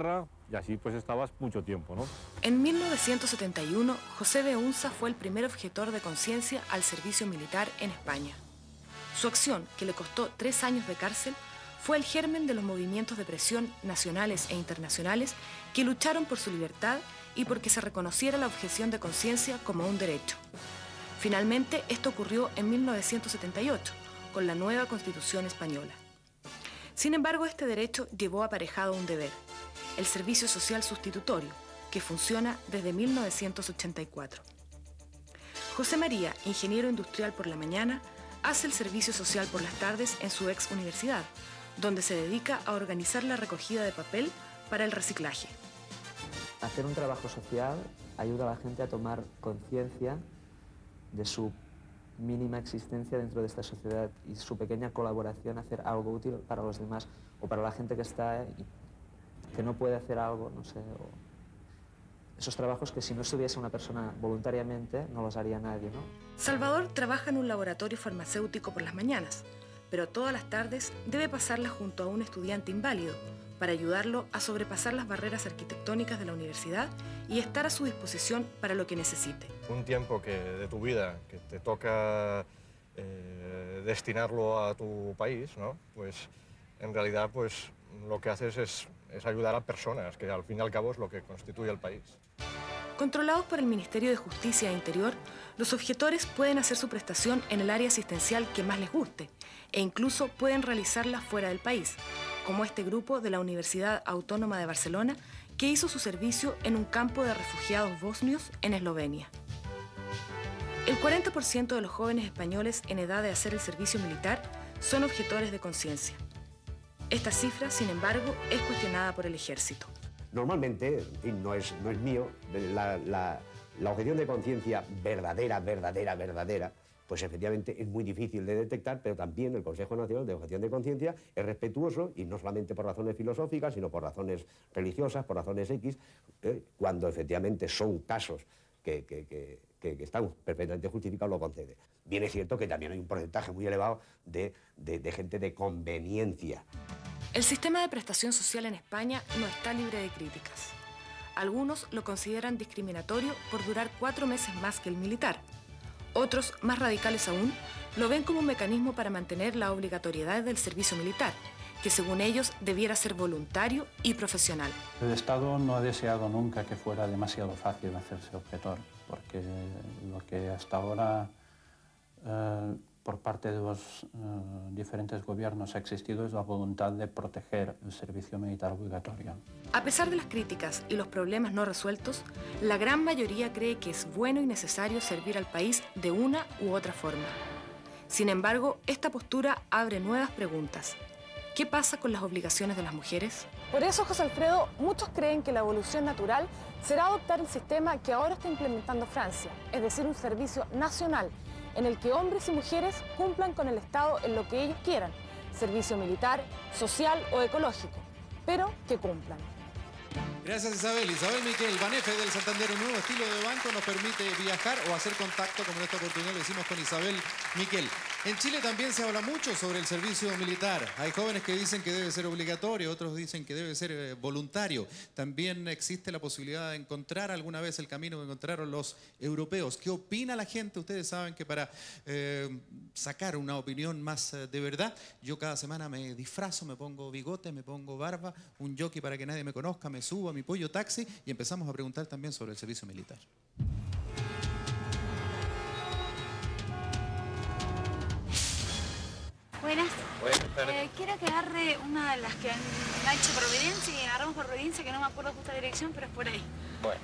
y así pues estabas mucho tiempo, ¿no? En mil novecientos setenta y uno, José de Unza fue el primer objetor de conciencia al servicio militar en España. Su acción, que le costó tres años de cárcel, fue el germen de los movimientos de presión nacionales e internacionales que lucharon por su libertad y porque se reconociera la objeción de conciencia como un derecho. Finalmente, esto ocurrió en mil novecientos setenta y ocho, con la nueva Constitución española. Sin embargo, este derecho llevó aparejado un deber, el servicio social sustitutorio, que funciona desde mil novecientos ochenta y cuatro. José María, ingeniero industrial por la mañana, hace el servicio social por las tardes en su ex universidad, donde se dedica a organizar la recogida de papel para el reciclaje. Hacer un trabajo social ayuda a la gente a tomar conciencia de su mínima existencia dentro de esta sociedad y su pequeña colaboración a hacer algo útil para los demás o para la gente que está y que no puede hacer algo, no sé. O esos trabajos que si no estuviese una persona voluntariamente no los haría nadie, ¿no? Salvador trabaja en un laboratorio farmacéutico por las mañanas, pero todas las tardes debe pasarlas junto a un estudiante inválido para ayudarlo a sobrepasar las barreras arquitectónicas de la universidad y estar a su disposición para lo que necesite. Un tiempo que, de tu vida que te toca eh, destinarlo a tu país, ¿no? Pues en realidad pues, lo que haces es, es ayudar a personas, que al fin y al cabo es lo que constituye el país. Controlados por el Ministerio de Justicia e Interior, los objetores pueden hacer su prestación en el área asistencial que más les guste e incluso pueden realizarla fuera del país, como este grupo de la Universidad Autónoma de Barcelona que hizo su servicio en un campo de refugiados bosnios en Eslovenia. El cuarenta por ciento de los jóvenes españoles en edad de hacer el servicio militar son objetores de conciencia. Esta cifra, sin embargo, es cuestionada por el ejército. Normalmente, en fin, no es, no es mío, la, la, la objeción de conciencia verdadera, verdadera, verdadera, pues efectivamente es muy difícil de detectar, pero también el Consejo Nacional de Objeción de Conciencia es respetuoso, y no solamente por razones filosóficas, sino por razones religiosas, por razones X, eh, cuando efectivamente son casos que, que, que, que, que están perfectamente justificados, lo concede. Bien es cierto que también hay un porcentaje muy elevado de, de, de gente de conveniencia. El sistema de prestación social en España no está libre de críticas. Algunos lo consideran discriminatorio por durar cuatro meses más que el militar. Otros, más radicales aún, lo ven como un mecanismo para mantener la obligatoriedad del servicio militar, que según ellos debiera ser voluntario y profesional. El Estado no ha deseado nunca que fuera demasiado fácil hacerse objetor, porque lo que hasta ahora eh, por parte de los eh, diferentes gobiernos ha existido es la voluntad de proteger el servicio militar obligatorio. A pesar de las críticas y los problemas no resueltos, la gran mayoría cree que es bueno y necesario servir al país de una u otra forma. Sin embargo, esta postura abre nuevas preguntas. ¿Qué pasa con las obligaciones de las mujeres? Por eso, José Alfredo, muchos creen que la evolución natural será adoptar el sistema que ahora está implementando Francia, es decir, un servicio nacional en el que hombres y mujeres cumplan con el Estado en lo que ellos quieran, servicio militar, social o ecológico, pero que cumplan. Gracias, Isabel. Isabel Miquel, Banefe del Santander, un nuevo estilo de banco nos permite viajar o hacer contacto, como en esta oportunidad lo hicimos con Isabel Miquel. En Chile también se habla mucho sobre el servicio militar. Hay jóvenes que dicen que debe ser obligatorio, otros dicen que debe ser eh, voluntario. También existe la posibilidad de encontrar alguna vez el camino que encontraron los europeos. ¿Qué opina la gente? Ustedes saben que para eh, sacar una opinión más eh, de verdad, yo cada semana me disfrazo, me pongo bigote, me pongo barba, un jockey para que nadie me conozca, me subo a mi pollo taxi y empezamos a preguntar también sobre el servicio militar. Buenas. Buenas tardes. Eh, quiero que agarre una de las que enganche Providencia y agarramos por Providencia, que no me acuerdo justo la dirección, pero es por ahí. Bueno.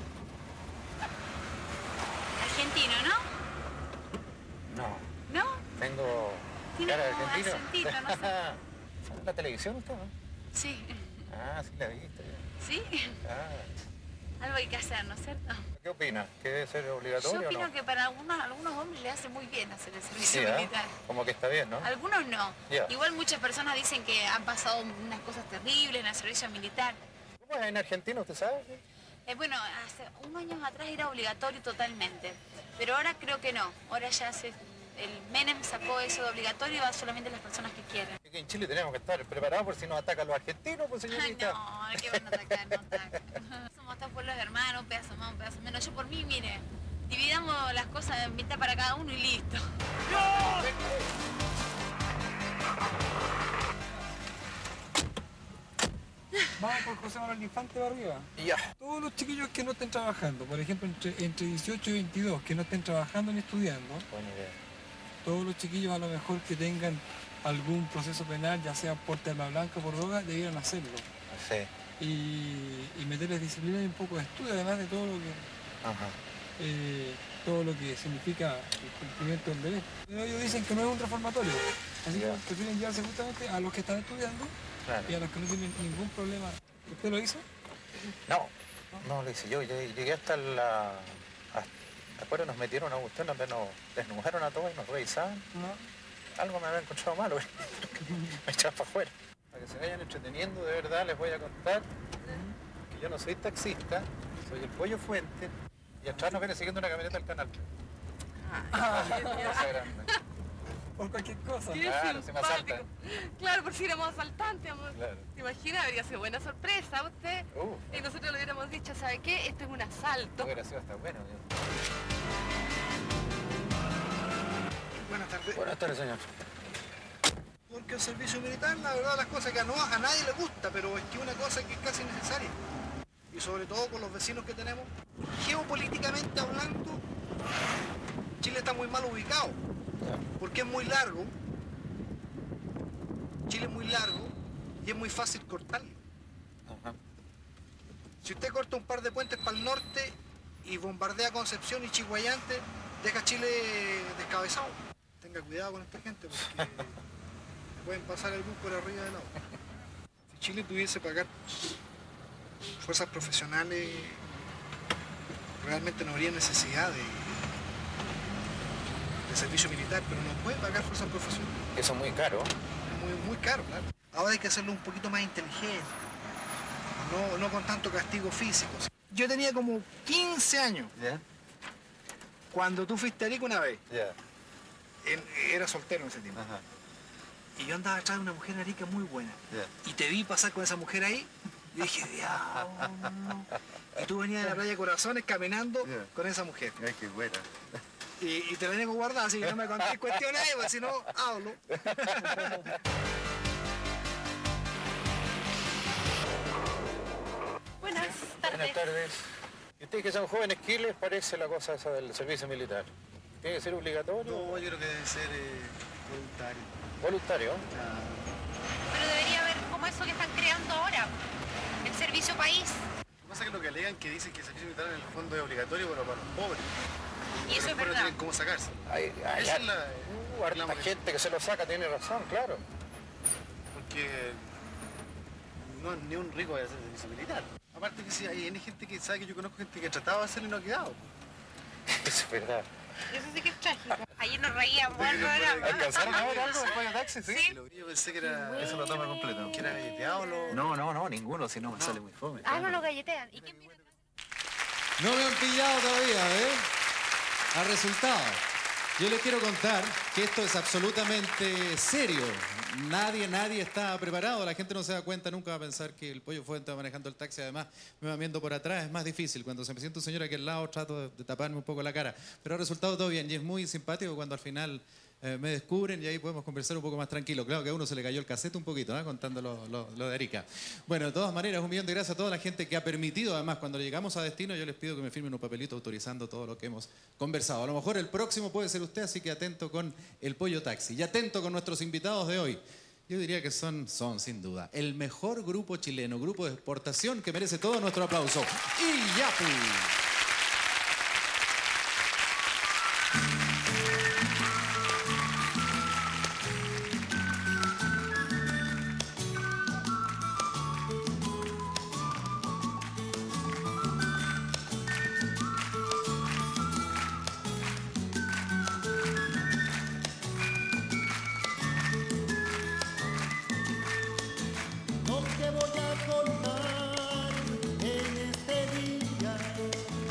Argentino, ¿no? No. ¿No? Tengo Tiene cara de como argentino. acentito, no sé. ¿Sale en la televisión usted, no? Sí. Ah, sí la viste. ¿Sí? Ah. Algo hay que hacer, ¿no es cierto? ¿Qué opina? ¿Que debe ser obligatorio Yo opino o no? que para algunos, algunos hombres le hace muy bien hacer el servicio Sí, ¿eh? militar. Como que está bien, ¿no? Algunos no. Ya. Igual muchas personas dicen que han pasado unas cosas terribles en el servicio militar. ¿Cómo es en Argentina, usted sabe? Eh, bueno, hace unos años atrás era obligatorio totalmente, pero ahora creo que no. Ahora ya se, el Menem sacó eso de obligatorio y va solamente a las personas que quieren. En Chile tenemos que estar preparados por si nos atacan los argentinos, pues señorita. No, que van a atacar, no atacan. Somos todos pueblos hermanos, un pedazo más, un pedazo menos. Yo por mí, mire, dividamos las cosas en mitad para cada uno y listo. Vamos por José Manuel Infante para arriba. Ya. Todos los chiquillos que no estén trabajando, por ejemplo, entre, entre dieciocho y veintidós, que no estén trabajando ni estudiando, Buena idea. todos los chiquillos a lo mejor que tengan algún proceso penal, ya sea por arma blanca o por droga, debieran hacerlo. Sí. Y, y meterles disciplina y un poco de estudio, además de todo lo que, Ajá. eh, todo lo que significa el cumplimiento del derecho. Pero ellos dicen que no es un reformatorio, así que prefieren llevarse justamente a los que están estudiando. Claro. Y a los que no tienen ningún problema. ¿Usted lo hizo? No, no lo hice yo. Llegué llegué hasta la... Afuera nos metieron a usted, nos nos desnudaron a todos y nos revisaban. No. Algo me había encontrado malo. Me echaban para afuera. Para que se vayan entreteniendo, de verdad, les voy a contar que yo no soy taxista, soy el Pollo Fuente, y atrás nos viene siguiendo una camioneta del canal. Ah, Cosa grande. Por cualquier cosa. Qué Claro, se me asaltan. Claro, por si éramos asaltantes, amor. Claro. ¿Te imaginas? Habría sido buena sorpresa usted. Uh. Y nosotros le hubiéramos dicho, ¿sabe qué? Esto es un asalto. Hubiera sido hasta bueno. Buenas tardes. Buenas tardes, señor. Porque el servicio militar, la verdad, las cosas que a, no, a nadie le gusta, pero es que una cosa que es casi necesaria. Y sobre todo con los vecinos que tenemos. Geopolíticamente hablando, Chile está muy mal ubicado. Porque es muy largo. Chile es muy largo y es muy fácil cortarlo. Ajá. Si usted corta un par de puentes para el norte y bombardea Concepción y Chihuayante, deja Chile descabezado. Tenga cuidado con esta gente porque pueden pasar el bus por arriba del agua. Si Chile pudiese pagar fuerzas profesionales, realmente no habría necesidad de, de servicio militar, pero no puede pagar fuerzas profesionales. Eso es muy caro. Es muy, muy caro, claro. Ahora hay que hacerlo un poquito más inteligente, no, no con tanto castigo físico. Yo tenía como quince años. ¿Ya? Cuando tú fuiste a Arica una vez. Ya. En- era soltero en ese tiempo. Ajá. Y yo andaba atrás de una mujer en Arica muy buena. Ya. Y te vi pasar con esa mujer ahí. Y dije, diablo. Y tú venías de la playa Corazones caminando Ya. con esa mujer. Ay, qué buena. Y, y te la tengo guardada, así que no me contés cuestiones ahí, porque si no, hablo. Buenas tardes. Buenas tardes. ¿Y ustedes que son jóvenes, qué les parece la cosa esa del servicio militar? ¿Tiene que ser obligatorio? No, yo creo que debe ser eh, voluntario. ¿Voluntario? Pero debería haber como eso que están creando ahora. El servicio país. Lo que pasa es que lo que alegan que dicen que el servicio militar en el fondo es obligatorio, pero para los pobres. Y eso es Los pobres no verdad. tienen cómo sacarse. Hay, hay Esa es la, uh, harta la- gente que se lo saca, tiene razón, claro. Porque no, ni un rico va a hacer servicio militar. Aparte que sí, hay, hay gente que sabe que yo conozco gente que trataba de hacerlo y no ha quedado. Eso es verdad. Eso sí que es trágico. Ayer nos reíamos, ¿no? ¿Alcanzaron a ver algo del Pollo Taxi? Sí. Yo pensé que era... Eso lo toma completo. Que era galleteado, ¿no? No, no, no, ninguno, si no me sale muy fome. Ah, no lo galletean. ¿Y quién viene? No me han pillado todavía, ¿eh? A resultado. Yo les quiero contar que esto es absolutamente serio. Nadie, nadie está preparado. La gente no se da cuenta, nunca va a pensar que el Pollo Fuente va manejando el taxi. Además, me van viendo por atrás. Es más difícil. Cuando se me siente un señor aquí al lado, trato de, de taparme un poco la cara. Pero ha resultado todo bien y es muy simpático cuando al final eh, me descubren y ahí podemos conversar un poco más tranquilo. Claro que a uno se le cayó el cassette un poquito, ¿eh? Contando lo, lo- lo de Arica. Bueno, de todas maneras, un millón de gracias a toda la gente que ha permitido, además, cuando llegamos a destino, yo les pido que me firmen un papelito autorizando todo lo que hemos conversado. A lo mejor el próximo puede ser usted, así que atento con el Pollo Taxi. Y atento con nuestros invitados de hoy. Yo diría que son, son sin duda, el mejor grupo chileno, grupo de exportación que merece todo nuestro aplauso. Iyapu. No te voy a contar en este día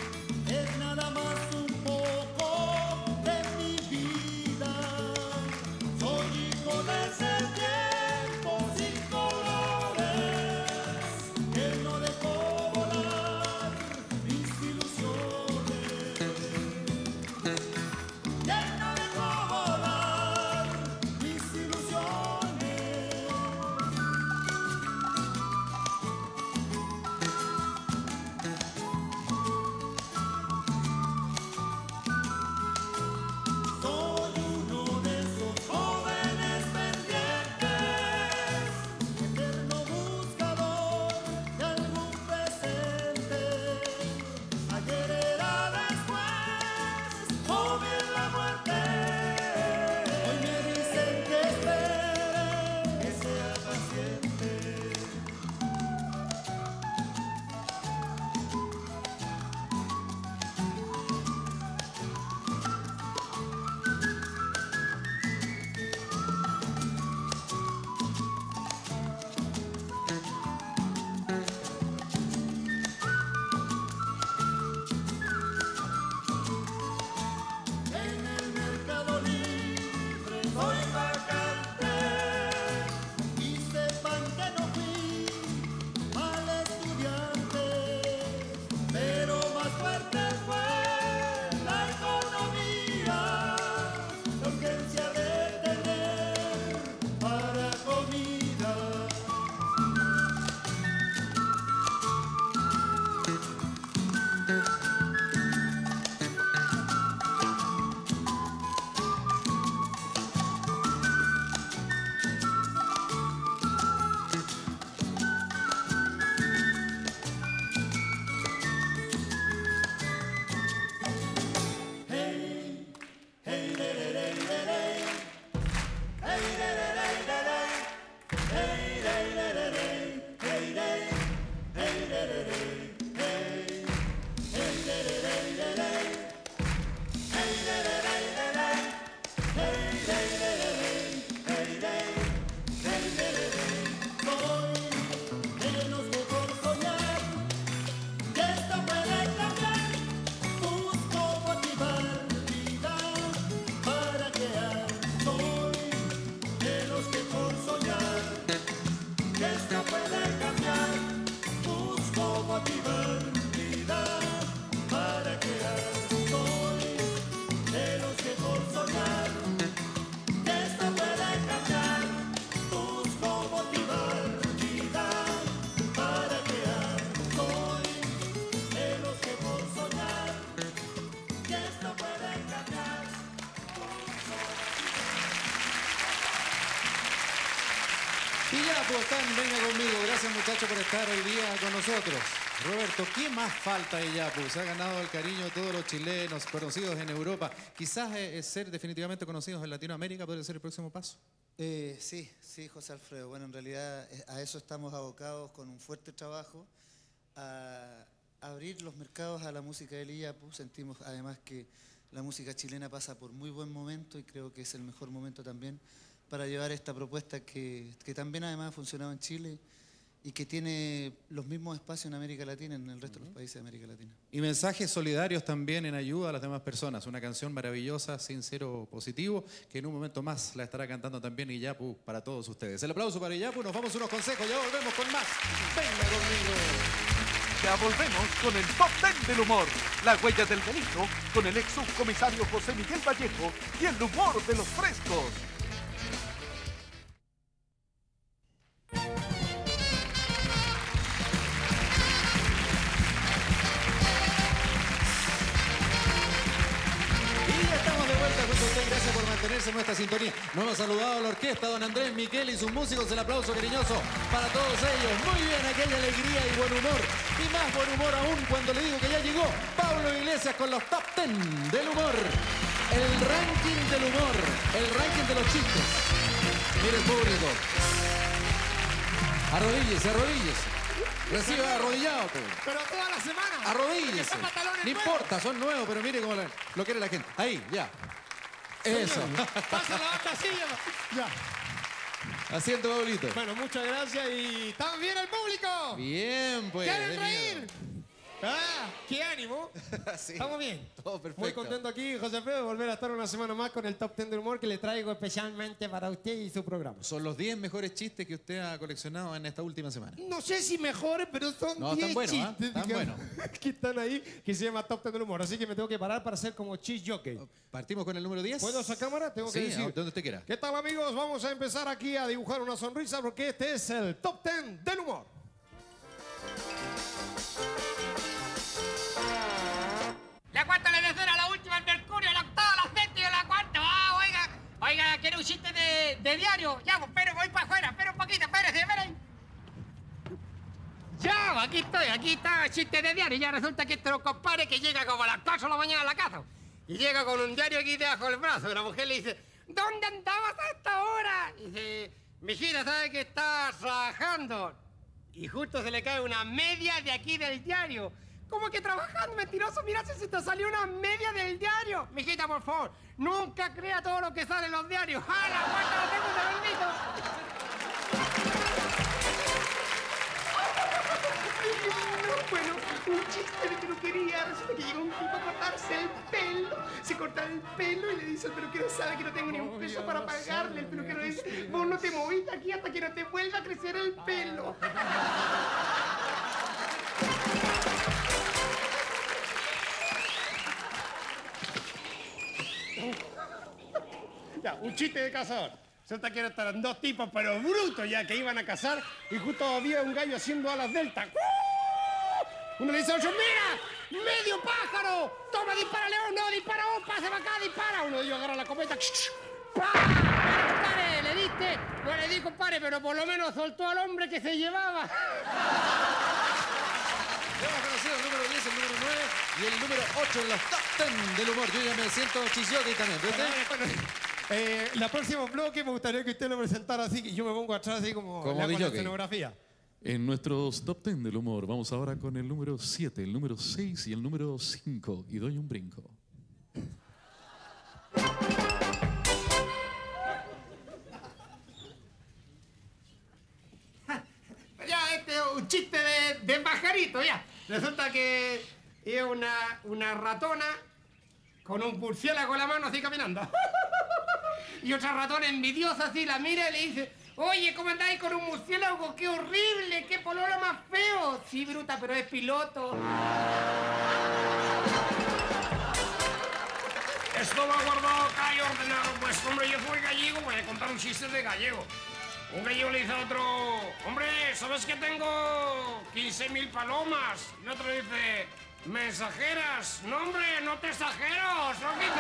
Y ya, pues están, venga conmigo. Gracias, muchachos, por estar hoy día con nosotros. Roberto, ¿qué más falta de Yapu? Se ha ganado el cariño de todos los chilenos, conocidos en Europa. Quizás eh, ser definitivamente conocidos en Latinoamérica podría ser el próximo paso. Eh, sí, sí, José Alfredo. Bueno, en realidad eh, a eso estamos abocados con un fuerte trabajo, a abrir los mercados a la música del Iyapu. Sentimos además que la música chilena pasa por muy buen momento y creo que es el mejor momento también para llevar esta propuesta que, que también además ha funcionado en Chile y que tiene los mismos espacios en América Latina, en el resto de los países de América Latina. Y mensajes solidarios también en ayuda a las demás personas. Una canción maravillosa, sincero, positivo, que en un momento más la estará cantando también Iyapu para todos ustedes. El aplauso para Iyapu, nos vamos a unos consejos, ya volvemos con más. Venga conmigo. Ya volvemos con el Top Ten del Humor. La huella del delito con el ex subcomisario José Miguel Vallejo y el humor de los frescos. Gracias por mantenerse en nuestra sintonía. Nos hemos saludado a la orquesta, don Andrés Miquel y sus músicos. El aplauso cariñoso para todos ellos. Muy bien, aquella alegría y buen humor. Y más buen humor aún cuando le digo que ya llegó Pablo Iglesias con los Top Ten del humor. El ranking del humor. El ranking de los chistes. Mire el público. Arrodíllese, arrodíllese. Recibe arrodillado. Pues. Pero toda la semana. Arrodíllese. No importa, son nuevos, pero mire cómo lo quiere la gente. Ahí, ya. Eso. Pasa la otra silla. Ya. Haciendo Pablito. Bueno, muchas gracias y ¿estamos bien el público? Bien, pues. ¿Quieren reír? Ah, qué ánimo. Sí. Estamos bien. Todo perfecto. Muy contento aquí, José Alfredo, de volver a estar una semana más con el Top Ten del Humor que le traigo especialmente para usted y su programa. Son los diez mejores chistes que usted ha coleccionado en esta última semana. No sé si mejores, pero son No, diez están buenos, ¿eh? chistes Están digamos, buenos. que están ahí, que se llama Top Ten del Humor. Así que me tengo que parar para hacer como chis jockey. Partimos con el número diez. ¿Puedo esa cámara? Tengo Sí, que decir. donde usted quiera. ¿Qué tal, amigos? Vamos a empezar aquí a dibujar una sonrisa porque este es el Top Ten del Humor. La cuarta, la tercera, la última, el mercurio, la octava, la séptima, la cuarta. Ah, oiga, oiga, ¿quiere un chiste de, de diario? Ya, pues, pero voy para afuera, espera un poquito, espérese, esperen. Ya, aquí estoy, aquí está el chiste de diario. Ya resulta que este es un compadre que llega como a las cuatro de la mañana a la casa. Y llega con un diario aquí debajo del brazo. Y la mujer le dice, ¿dónde andabas a esta hora? Y dice, mijita, ¿sabe que estás trabajando? Y justo se le cae una media de aquí del diario. ¿Cómo que trabajando, mentiroso? Mira si se te salió una media del diario. Mijita, por favor, nunca crea todo lo que sale en los diarios. ¡Ah, la guarda, la tengo, te bendito! Bueno, un chiste de peluquería. Resulta que llegó un tipo a cortarse el pelo. Se corta el pelo y le dice al peluquero, sabe que no tengo ni un peso para pagarle. El peluquero le dice, vos no te moviste aquí hasta que no te vuelva a crecer el pelo. Ya, un chiste de cazador. Resulta que eran dos tipos, pero brutos ya, que iban a cazar y justo había un gallo haciendo alas delta. Uno le dice al otro, ¡mira! ¡Medio pájaro! ¡Toma, dispara, león! ¡No, dispara vos! ¡Pase para acá, dispara! Uno de ellos agarra la escopeta. ¡Pah! ¡Compadre! ¿Le diste? No le di, compadre, pero por lo menos soltó al hombre que se llevaba. Hemos conocido el número diez, el número nueve y el número ocho en los Top Ten del humor. Yo ya me siento chisiote también. ¿Viste? Eh, la próxima bloque me gustaría que usted lo presentara así, que yo me pongo atrás así como, Como la, con la disjockey. escenografía. En nuestros Top Ten del humor, vamos ahora con el número siete, el número seis y el número cinco. Y doy un brinco. Ya, este es un chiste de, de pajarito, ya. Resulta que es una, una ratona con un murciélago en la mano así caminando. Y otra ratona envidiosa así la mira y le dice, oye, ¿cómo andáis con un murciélago? ¡Qué horrible! ¡Qué pololo más feo! Sí, bruta, pero es piloto. Esto va guardado acá y ordenado. Pues, hombre, yo soy gallego, voy a contar un chiste de gallego. Un gallego le dice a otro, hombre, ¿sabes que tengo quince mil palomas? Y otro dice, mensajeras. No, hombre, no te exagero, son quince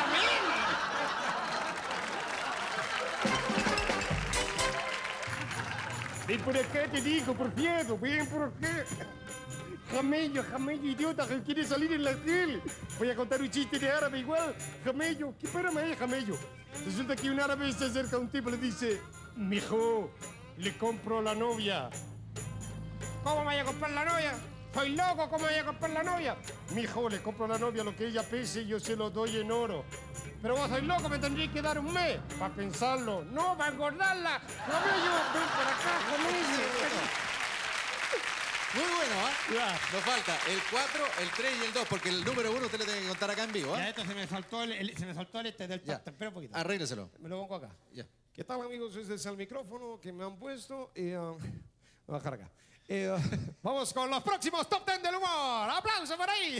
mil. Ven por acá, te digo, por cierto, ven por acá. Jamello, jamello, idiota, que quiere salir en la tele. Voy a contar un chiste de árabe igual. Jamello, ¿qué espérame ahí, jamello? Resulta que un árabe se acerca a un tipo y le dice, mijo, le compro la novia. ¿Cómo me vaya a comprar la novia? Soy loco, ¿cómo me vaya a comprar la novia? Mijo, le compro la novia lo que ella pese y yo se lo doy en oro. Pero vos sois loco, me tendréis que dar un mes para pensarlo. No, para engordarla. Jamello, ven por acá, jamello. Muy bueno, ¿ah? ¿eh? Nos falta el cuatro, el tres y el dos, porque el número uno usted le tiene que contar acá en vivo, ¿eh? Ya, esto se me saltó el, el- se me saltó el este del tacto. Espera un poquito. Arrégleselo. Me lo pongo acá. Ya. ¿Qué tal, amigos? Este es el micrófono que me han puesto y... uh, voy a bajar acá. Eh, uh, vamos con los próximos Top Ten del humor. ¡Aplauso por ahí!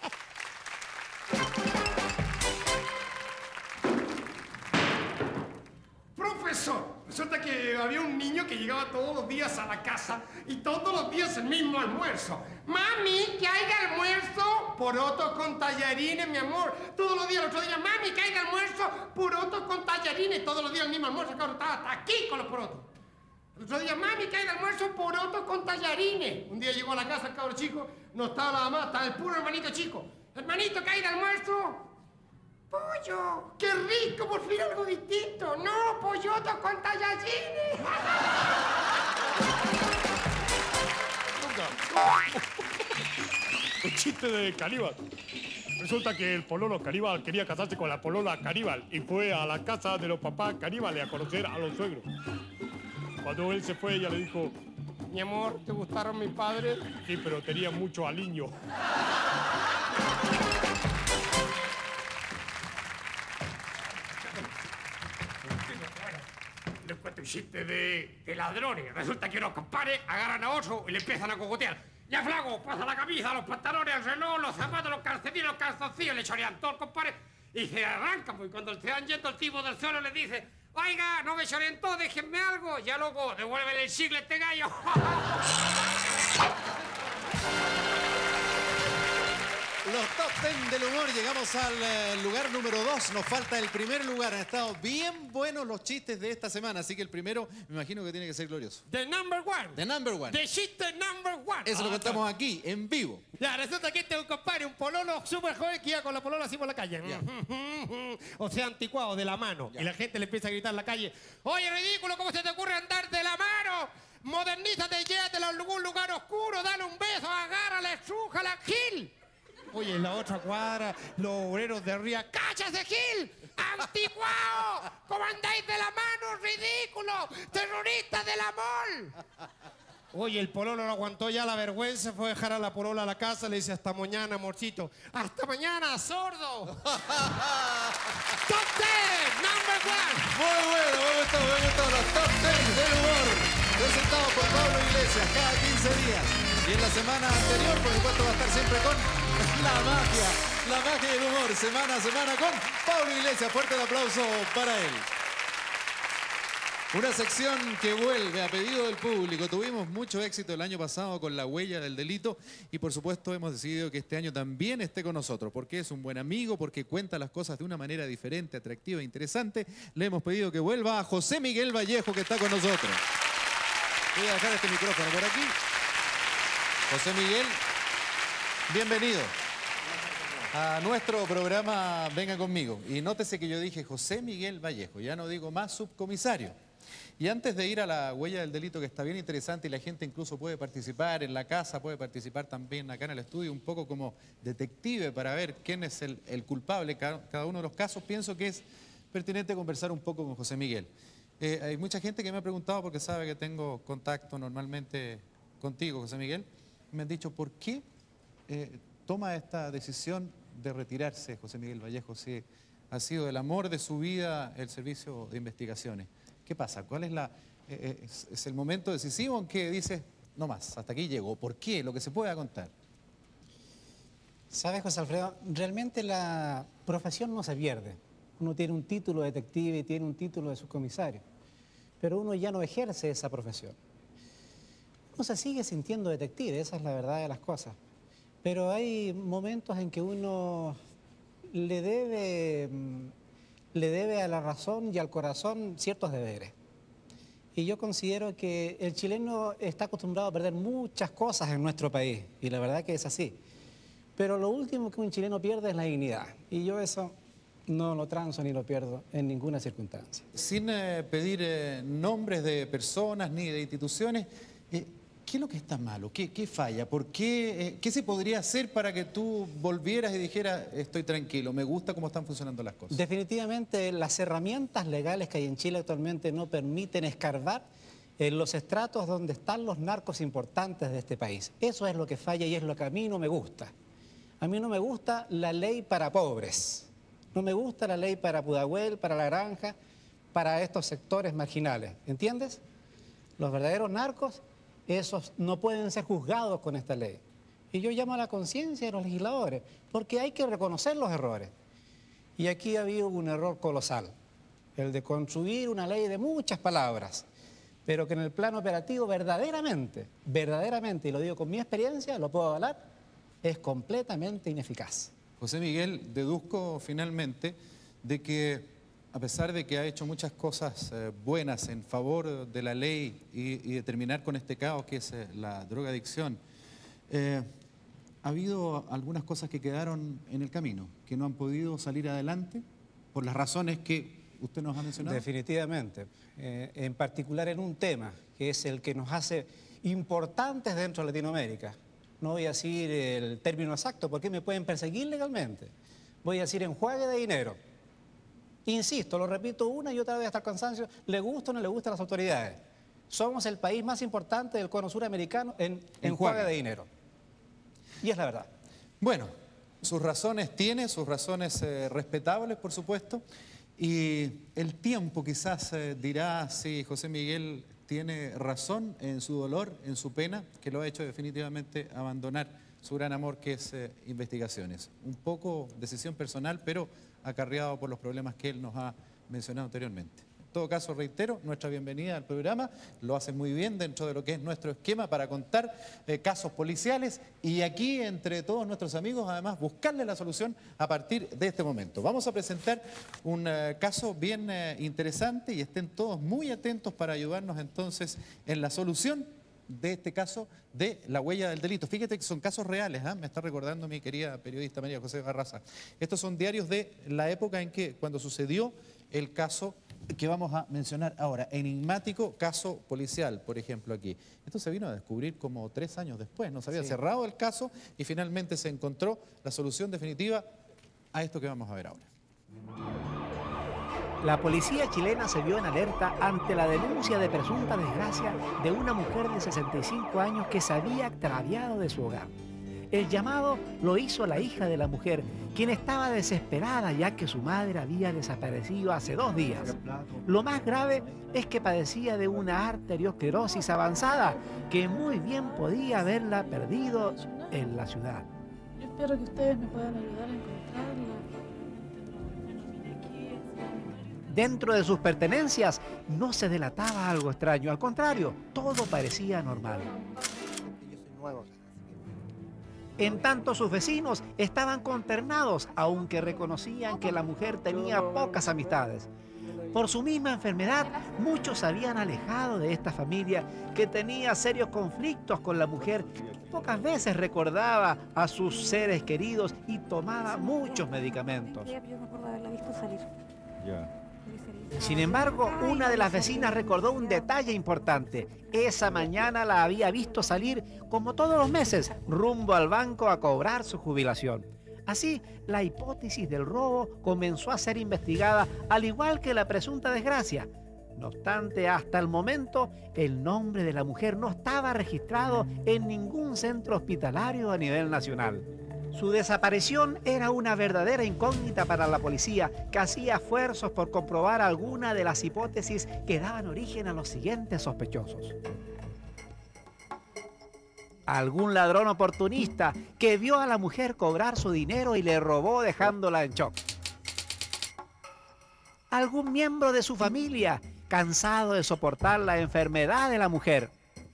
Profesor, resulta que había un niño que llegaba todos los días a la casa y todos los días el mismo almuerzo. Mami, que haya almuerzo, porotos con tallarines, mi amor. Todos los días, el otro día, mami, que haya almuerzo, porotos con tallarines. Todos los días el mismo almuerzo, claro, estaba hasta aquí con los porotos. El otro día, mami, que haya almuerzo, porotos con tallarines. Un día llegó a la casa el cabro chico, no estaba la mamá, estaba el puro hermanito chico. Hermanito, que haya almuerzo. ¡Pollo! ¡Qué rico! Por fin algo distinto. ¡No! ¡Pollotos con tallarines! Un chiste de Caníbal. Resulta que el pololo Caníbal quería casarse con la polola Caníbal y fue a la casa de los papás Caníbales a conocer a los suegros. Cuando él se fue, ella le dijo, mi amor, ¿te gustaron mis padres? Sí, pero tenía mucho aliño. Les cuento un chiste de, de ladrones. Resulta que unos compadres agarran a oso y le empiezan a cogotear. Ya flaco, pasa la camisa, los pantalones, el reloj, los zapatos, los calcetines, los calzoncillos, le chorean todo el compadre y se arrancan. Pues cuando se van yendo el tipo del suelo le dice, oiga, no me choreen todo, déjenme algo. Ya loco, devuélvele el chicle a este gallo. Los top ten del humor, llegamos al eh, lugar número dos. Nos falta el primer lugar. Han estado bien buenos los chistes de esta semana, así que el primero me imagino que tiene que ser glorioso. The number one. The number one. The chiste number one. Eso lo contamos aquí, en vivo. Ya, resulta que este es un compadre, un pololo súper joven que iba con la polola así por la calle. O sea, anticuado, de la mano. Y la gente le empieza a gritar en la calle, oye, ridículo, ¿cómo se te ocurre andar de la mano? Modernízate, llévatelo a algún lugar oscuro, dale un beso, agárrale, sújala, Gil. Oye, en la otra cuadra, los obreros de arriba, ¡cáchase, Gil! ¡Antiguao! ¿Cómo andáis de la mano, ridículo? ¡Terroristas del amor! Oye, el pololo no aguantó ya la vergüenza, fue a dejar a la polola a la casa, le dice, hasta mañana, amorcito. ¡Hasta mañana, sordo! ¡Top ten! ¡Number one! Muy bueno, me gustó, me gustó. Los top ten del humor, presentados por Pablo Iglesias cada quince días. Y en la semana anterior, por supuesto, va a estar siempre con la magia, la magia del humor, semana a semana con Pablo Iglesias. Fuerte el aplauso para él. Una sección que vuelve a pedido del público. Tuvimos mucho éxito el año pasado con La Huella del Delito y por supuesto hemos decidido que este año también esté con nosotros porque es un buen amigo, porque cuenta las cosas de una manera diferente, atractiva e interesante. Le hemos pedido que vuelva a José Miguel Vallejo, que está con nosotros. Voy a dejar este micrófono por aquí. José Miguel, bienvenido a nuestro programa Venga Conmigo. Y nótese que yo dije José Miguel Vallejo, ya no digo más subcomisario. Y antes de ir a La Huella del Delito, que está bien interesante y la gente incluso puede participar en la casa, puede participar también acá en el estudio, un poco como detective para ver quién es el, el culpable cada, cada uno de los casos, pienso que es pertinente conversar un poco con José Miguel. Eh, hay mucha gente que me ha preguntado, porque sabe que tengo contacto normalmente contigo, José Miguel, me han dicho, ¿por qué eh, toma esta decisión de retirarse José Miguel Vallejo si ha sido el amor de su vida el servicio de investigaciones? ¿Qué pasa? ¿Cuál es la eh, es, es el momento decisivo en que dices, no más, hasta aquí llego? ¿Por qué? Lo que se pueda contar. ¿Sabes, José Alfredo? Realmente la profesión no se pierde. Uno tiene un título de detective y tiene un título de subcomisario, pero uno ya no ejerce esa profesión. Uno se sigue sintiendo detective, esa es la verdad de las cosas. Pero hay momentos en que uno le debe, le debe a la razón y al corazón ciertos deberes. Y yo considero que el chileno está acostumbrado a perder muchas cosas en nuestro país, y la verdad que es así. Pero lo último que un chileno pierde es la dignidad, y yo eso no lo transo ni lo pierdo en ninguna circunstancia. Sin eh, pedir eh, nombres de personas ni de instituciones, eh, ¿qué es lo que está malo? ¿Qué, qué falla? ¿Por qué, eh, ¿Qué se podría hacer para que tú volvieras y dijeras, estoy tranquilo, me gusta cómo están funcionando las cosas? Definitivamente las herramientas legales que hay en Chile actualmente no permiten escarbar en los estratos donde están los narcos importantes de este país. Eso es lo que falla y es lo que a mí no me gusta. A mí no me gusta la ley para pobres. No me gusta la ley para Pudahuel, para La Granja, para estos sectores marginales. ¿Entiendes? Los verdaderos narcos, esos no pueden ser juzgados con esta ley. Y yo llamo a la conciencia de los legisladores, porque hay que reconocer los errores. Y aquí ha habido un error colosal, el de construir una ley de muchas palabras, pero que en el plano operativo verdaderamente, verdaderamente, y lo digo con mi experiencia, lo puedo avalar, es completamente ineficaz. José Miguel, deduzco finalmente de que, a pesar de que ha hecho muchas cosas eh, buenas en favor de la ley y, y de terminar con este caos que es eh, la drogadicción, eh, ha habido algunas cosas que quedaron en el camino, que no han podido salir adelante por las razones que usted nos ha mencionado. Definitivamente, eh, en particular en un tema que es el que nos hace importantes dentro de Latinoamérica. No voy a decir el término exacto porque me pueden perseguir legalmente. Voy a decir enjuague de dinero. Insisto, lo repito una y otra vez hasta el cansancio, le gusta o no le gusta a las autoridades. Somos el país más importante del cono suramericano en enjuague de dinero. Y es la verdad. Bueno, sus razones tiene, sus razones eh, respetables, por supuesto. Y el tiempo quizás eh, dirá si José Miguel tiene razón en su dolor, en su pena, que lo ha hecho definitivamente abandonar su gran amor, que es eh, investigaciones. Un poco decisión personal, pero acarreado por los problemas que él nos ha mencionado anteriormente. En todo caso, reitero, nuestra bienvenida al programa. Lo hacen muy bien dentro de lo que es nuestro esquema para contar eh, casos policiales y aquí, entre todos nuestros amigos, además, buscarle la solución a partir de este momento. Vamos a presentar un eh, caso bien eh, interesante y estén todos muy atentos para ayudarnos entonces en la solución de este caso de la huella del delito. Fíjate que son casos reales, ¿eh? Me está recordando mi querida periodista María José Barraza. Estos son diarios de la época en que, cuando sucedió el caso que vamos a mencionar ahora, enigmático caso policial, por ejemplo, aquí. Esto se vino a descubrir como tres años después, no se había Sí. cerrado el caso y finalmente se encontró la solución definitiva a esto que vamos a ver ahora. La policía chilena se vio en alerta ante la denuncia de presunta desgracia de una mujer de sesenta y cinco años que se había extraviado de su hogar. El llamado lo hizo la hija de la mujer, quien estaba desesperada ya que su madre había desaparecido hace dos días. Lo más grave es que padecía de una arteriosclerosis avanzada que muy bien podía haberla perdido en la ciudad. Yo espero que ustedes me puedan ayudar a encontrarla. Dentro de sus pertenencias no se delataba algo extraño, al contrario, todo parecía normal. En tanto, sus vecinos estaban consternados, aunque reconocían que la mujer tenía pocas amistades. Por su misma enfermedad, muchos se habían alejado de esta familia que tenía serios conflictos con la mujer, que pocas veces recordaba a sus seres queridos y tomaba muchos medicamentos. Yo me acuerdo de haberla visto salir. Sin embargo, una de las vecinas recordó un detalle importante. Esa mañana la había visto salir, como todos los meses, rumbo al banco a cobrar su jubilación. Así, la hipótesis del robo comenzó a ser investigada, al igual que la presunta desgracia. No obstante, hasta el momento, el nombre de la mujer no estaba registrado en ningún centro hospitalario a nivel nacional. Su desaparición era una verdadera incógnita para la policía, que hacía esfuerzos por comprobar alguna de las hipótesis que daban origen a los siguientes sospechosos. Algún ladrón oportunista que vio a la mujer cobrar su dinero y le robó dejándola en shock. Algún miembro de su familia, cansado de soportar la enfermedad de la mujer.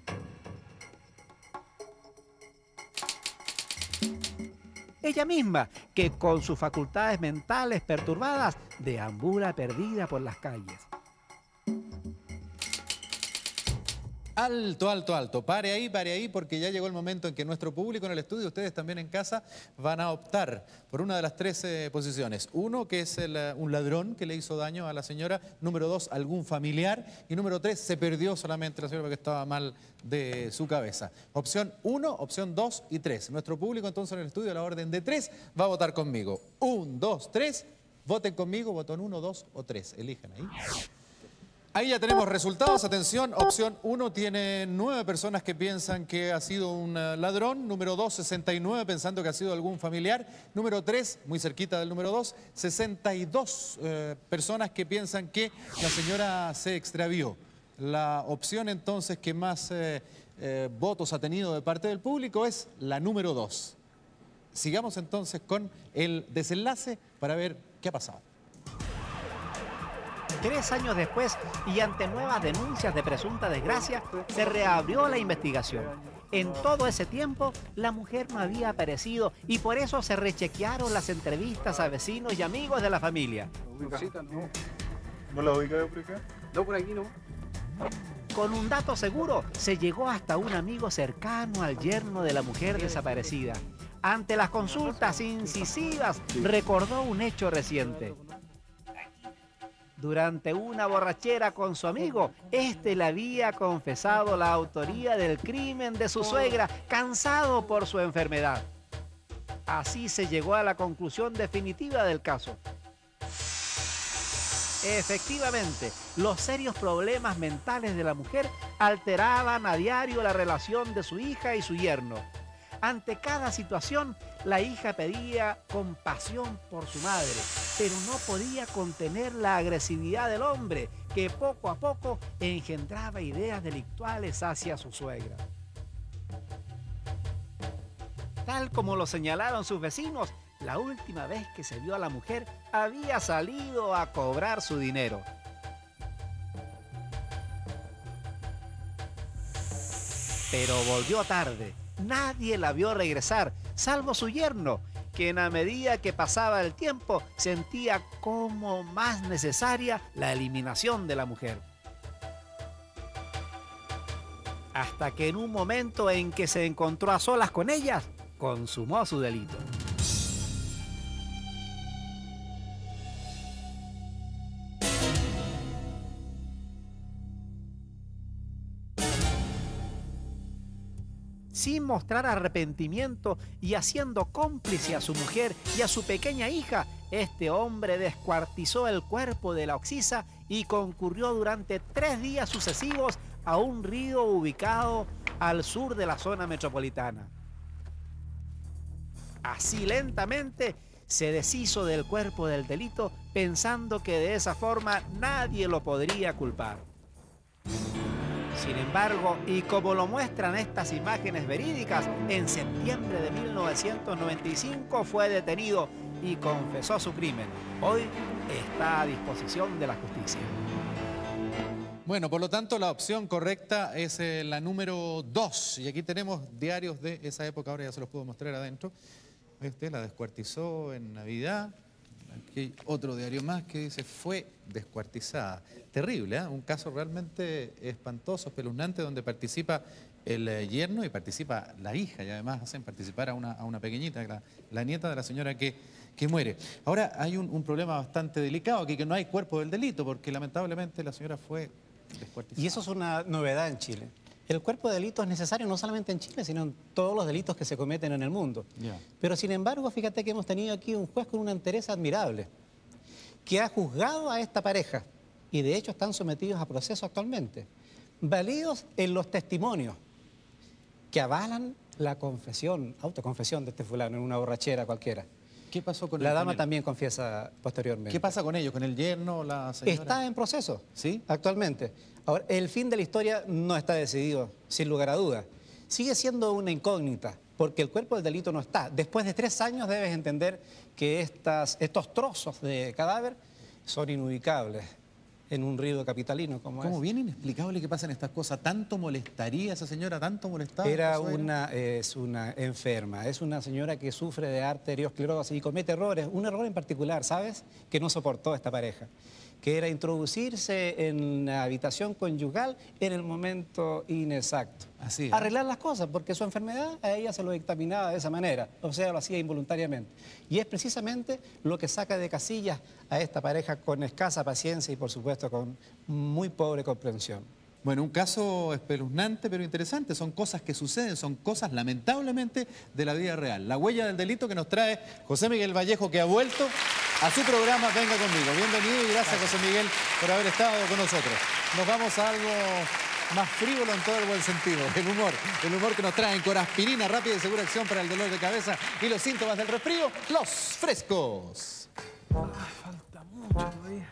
Ella misma, que con sus facultades mentales perturbadas, deambula perdida por las calles. Alto, alto, alto. Pare ahí, pare ahí, porque ya llegó el momento en que nuestro público en el estudio, ustedes también en casa, van a optar por una de las tres eh, posiciones. Uno, que es el, uh, un ladrón que le hizo daño a la señora. Número dos, algún familiar. Y número tres, se perdió solamente la señora porque estaba mal de su cabeza. Opción uno, opción dos y tres. Nuestro público entonces en el estudio, a la orden de tres, va a votar conmigo. Un, dos, tres. Voten conmigo, botón uno, dos o tres. Elijan ahí. Ahí ya tenemos resultados. Atención, opción uno tiene nueve personas que piensan que ha sido un ladrón. Número dos, sesenta y nueve pensando que ha sido algún familiar. Número tres, muy cerquita del número dos, sesenta y dos eh, personas que piensan que la señora se extravió. La opción entonces que más eh, eh, votos ha tenido de parte del público es la número dos. Sigamos entonces con el desenlace para ver qué ha pasado. Tres años después, y ante nuevas denuncias de presunta desgracia, se reabrió la investigación. En todo ese tiempo, la mujer no había aparecido y por eso se rechequearon las entrevistas a vecinos y amigos de la familia. No. ¿No la ubica por acá? No, por aquí no. Con un dato seguro, se llegó hasta un amigo cercano al yerno de la mujer desaparecida. Ante las consultas incisivas, recordó un hecho reciente. Durante una borrachera con su amigo, este le había confesado la autoría del crimen de su suegra, cansado por su enfermedad. Así se llegó a la conclusión definitiva del caso. Efectivamente, los serios problemas mentales de la mujer alteraban a diario la relación de su hija y su yerno. Ante cada situación, la hija pedía compasión por su madre, pero no podía contener la agresividad del hombre, que poco a poco engendraba ideas delictuales hacia su suegra. Tal como lo señalaron sus vecinos, la última vez que se vio a la mujer había salido a cobrar su dinero. Pero volvió tarde. Nadie la vio regresar, salvo su yerno, quien a medida que pasaba el tiempo sentía como más necesaria la eliminación de la mujer. Hasta que en un momento en que se encontró a solas con ellas, consumó su delito. Sin mostrar arrepentimiento y haciendo cómplice a su mujer y a su pequeña hija, este hombre descuartizó el cuerpo de la occisa y concurrió durante tres días sucesivos a un río ubicado al sur de la zona metropolitana. Así lentamente se deshizo del cuerpo del delito, pensando que de esa forma nadie lo podría culpar. Sin embargo, y como lo muestran estas imágenes verídicas, en septiembre de mil novecientos noventa y cinco fue detenido y confesó su crimen. Hoy está a disposición de la justicia. Bueno, por lo tanto, la opción correcta es eh, la número dos. Y aquí tenemos diarios de esa época, ahora ya se los puedo mostrar adentro. Este la descuartizó en Navidad. Aquí hay otro diario más que dice fue descuartizada. Terrible, ¿eh? Un caso realmente espantoso, espeluznante, donde participa el eh, yerno y participa la hija, y además hacen participar a una, a una pequeñita, la, la nieta de la señora que, que muere. Ahora hay un, un problema bastante delicado aquí, que no hay cuerpo del delito, porque lamentablemente la señora fue descuartizada. Y eso es una novedad en Chile. El cuerpo de delito es necesario no solamente en Chile, sino en todos los delitos que se cometen en el mundo. Yeah. Pero sin embargo, fíjate que hemos tenido aquí un juez con una entereza admirable, que ha juzgado a esta pareja, y de hecho están sometidos a proceso actualmente, válidos en los testimonios que avalan la confesión, autoconfesión de este fulano en una borrachera cualquiera. ¿Qué pasó con la el, dama con el... también confiesa posteriormente. ¿Qué pasa con ellos? ¿Con el yerno, la señora? Está en proceso, ¿sí? Actualmente. Ahora, el fin de la historia no está decidido, sin lugar a dudas. Sigue siendo una incógnita, porque el cuerpo del delito no está. Después de tres años debes entender que estas, estos trozos de cadáver son inubicables en un río capitalino como es. Como bien inexplicable que pasen estas cosas. ¿Tanto molestaría a esa señora? ¿Tanto molestaba? Era una, es una enferma, es una señora que sufre de arteriosclerosis y comete errores. Un error en particular, ¿sabes? Que no soportó esta pareja. que era introducirse en la habitación conyugal en el momento inexacto. Así es. Arreglar las cosas, porque su enfermedad a ella se lo dictaminaba de esa manera, o sea, lo hacía involuntariamente. Y es precisamente lo que saca de casillas a esta pareja con escasa paciencia y, por supuesto, con muy pobre comprensión. Bueno, un caso espeluznante pero interesante. Son cosas que suceden, son cosas lamentablemente de la vida real. La huella del delito que nos trae José Miguel Vallejo, que ha vuelto a su programa Venga Conmigo. Bienvenido y gracias, José Miguel, por haber estado con nosotros. Nos vamos a algo más frívolo en todo el buen sentido. El humor, el humor que nos traen con aspirina, rápida y segura acción para el dolor de cabeza y los síntomas del resfrío, los frescos. Ay, falta mucho todavía.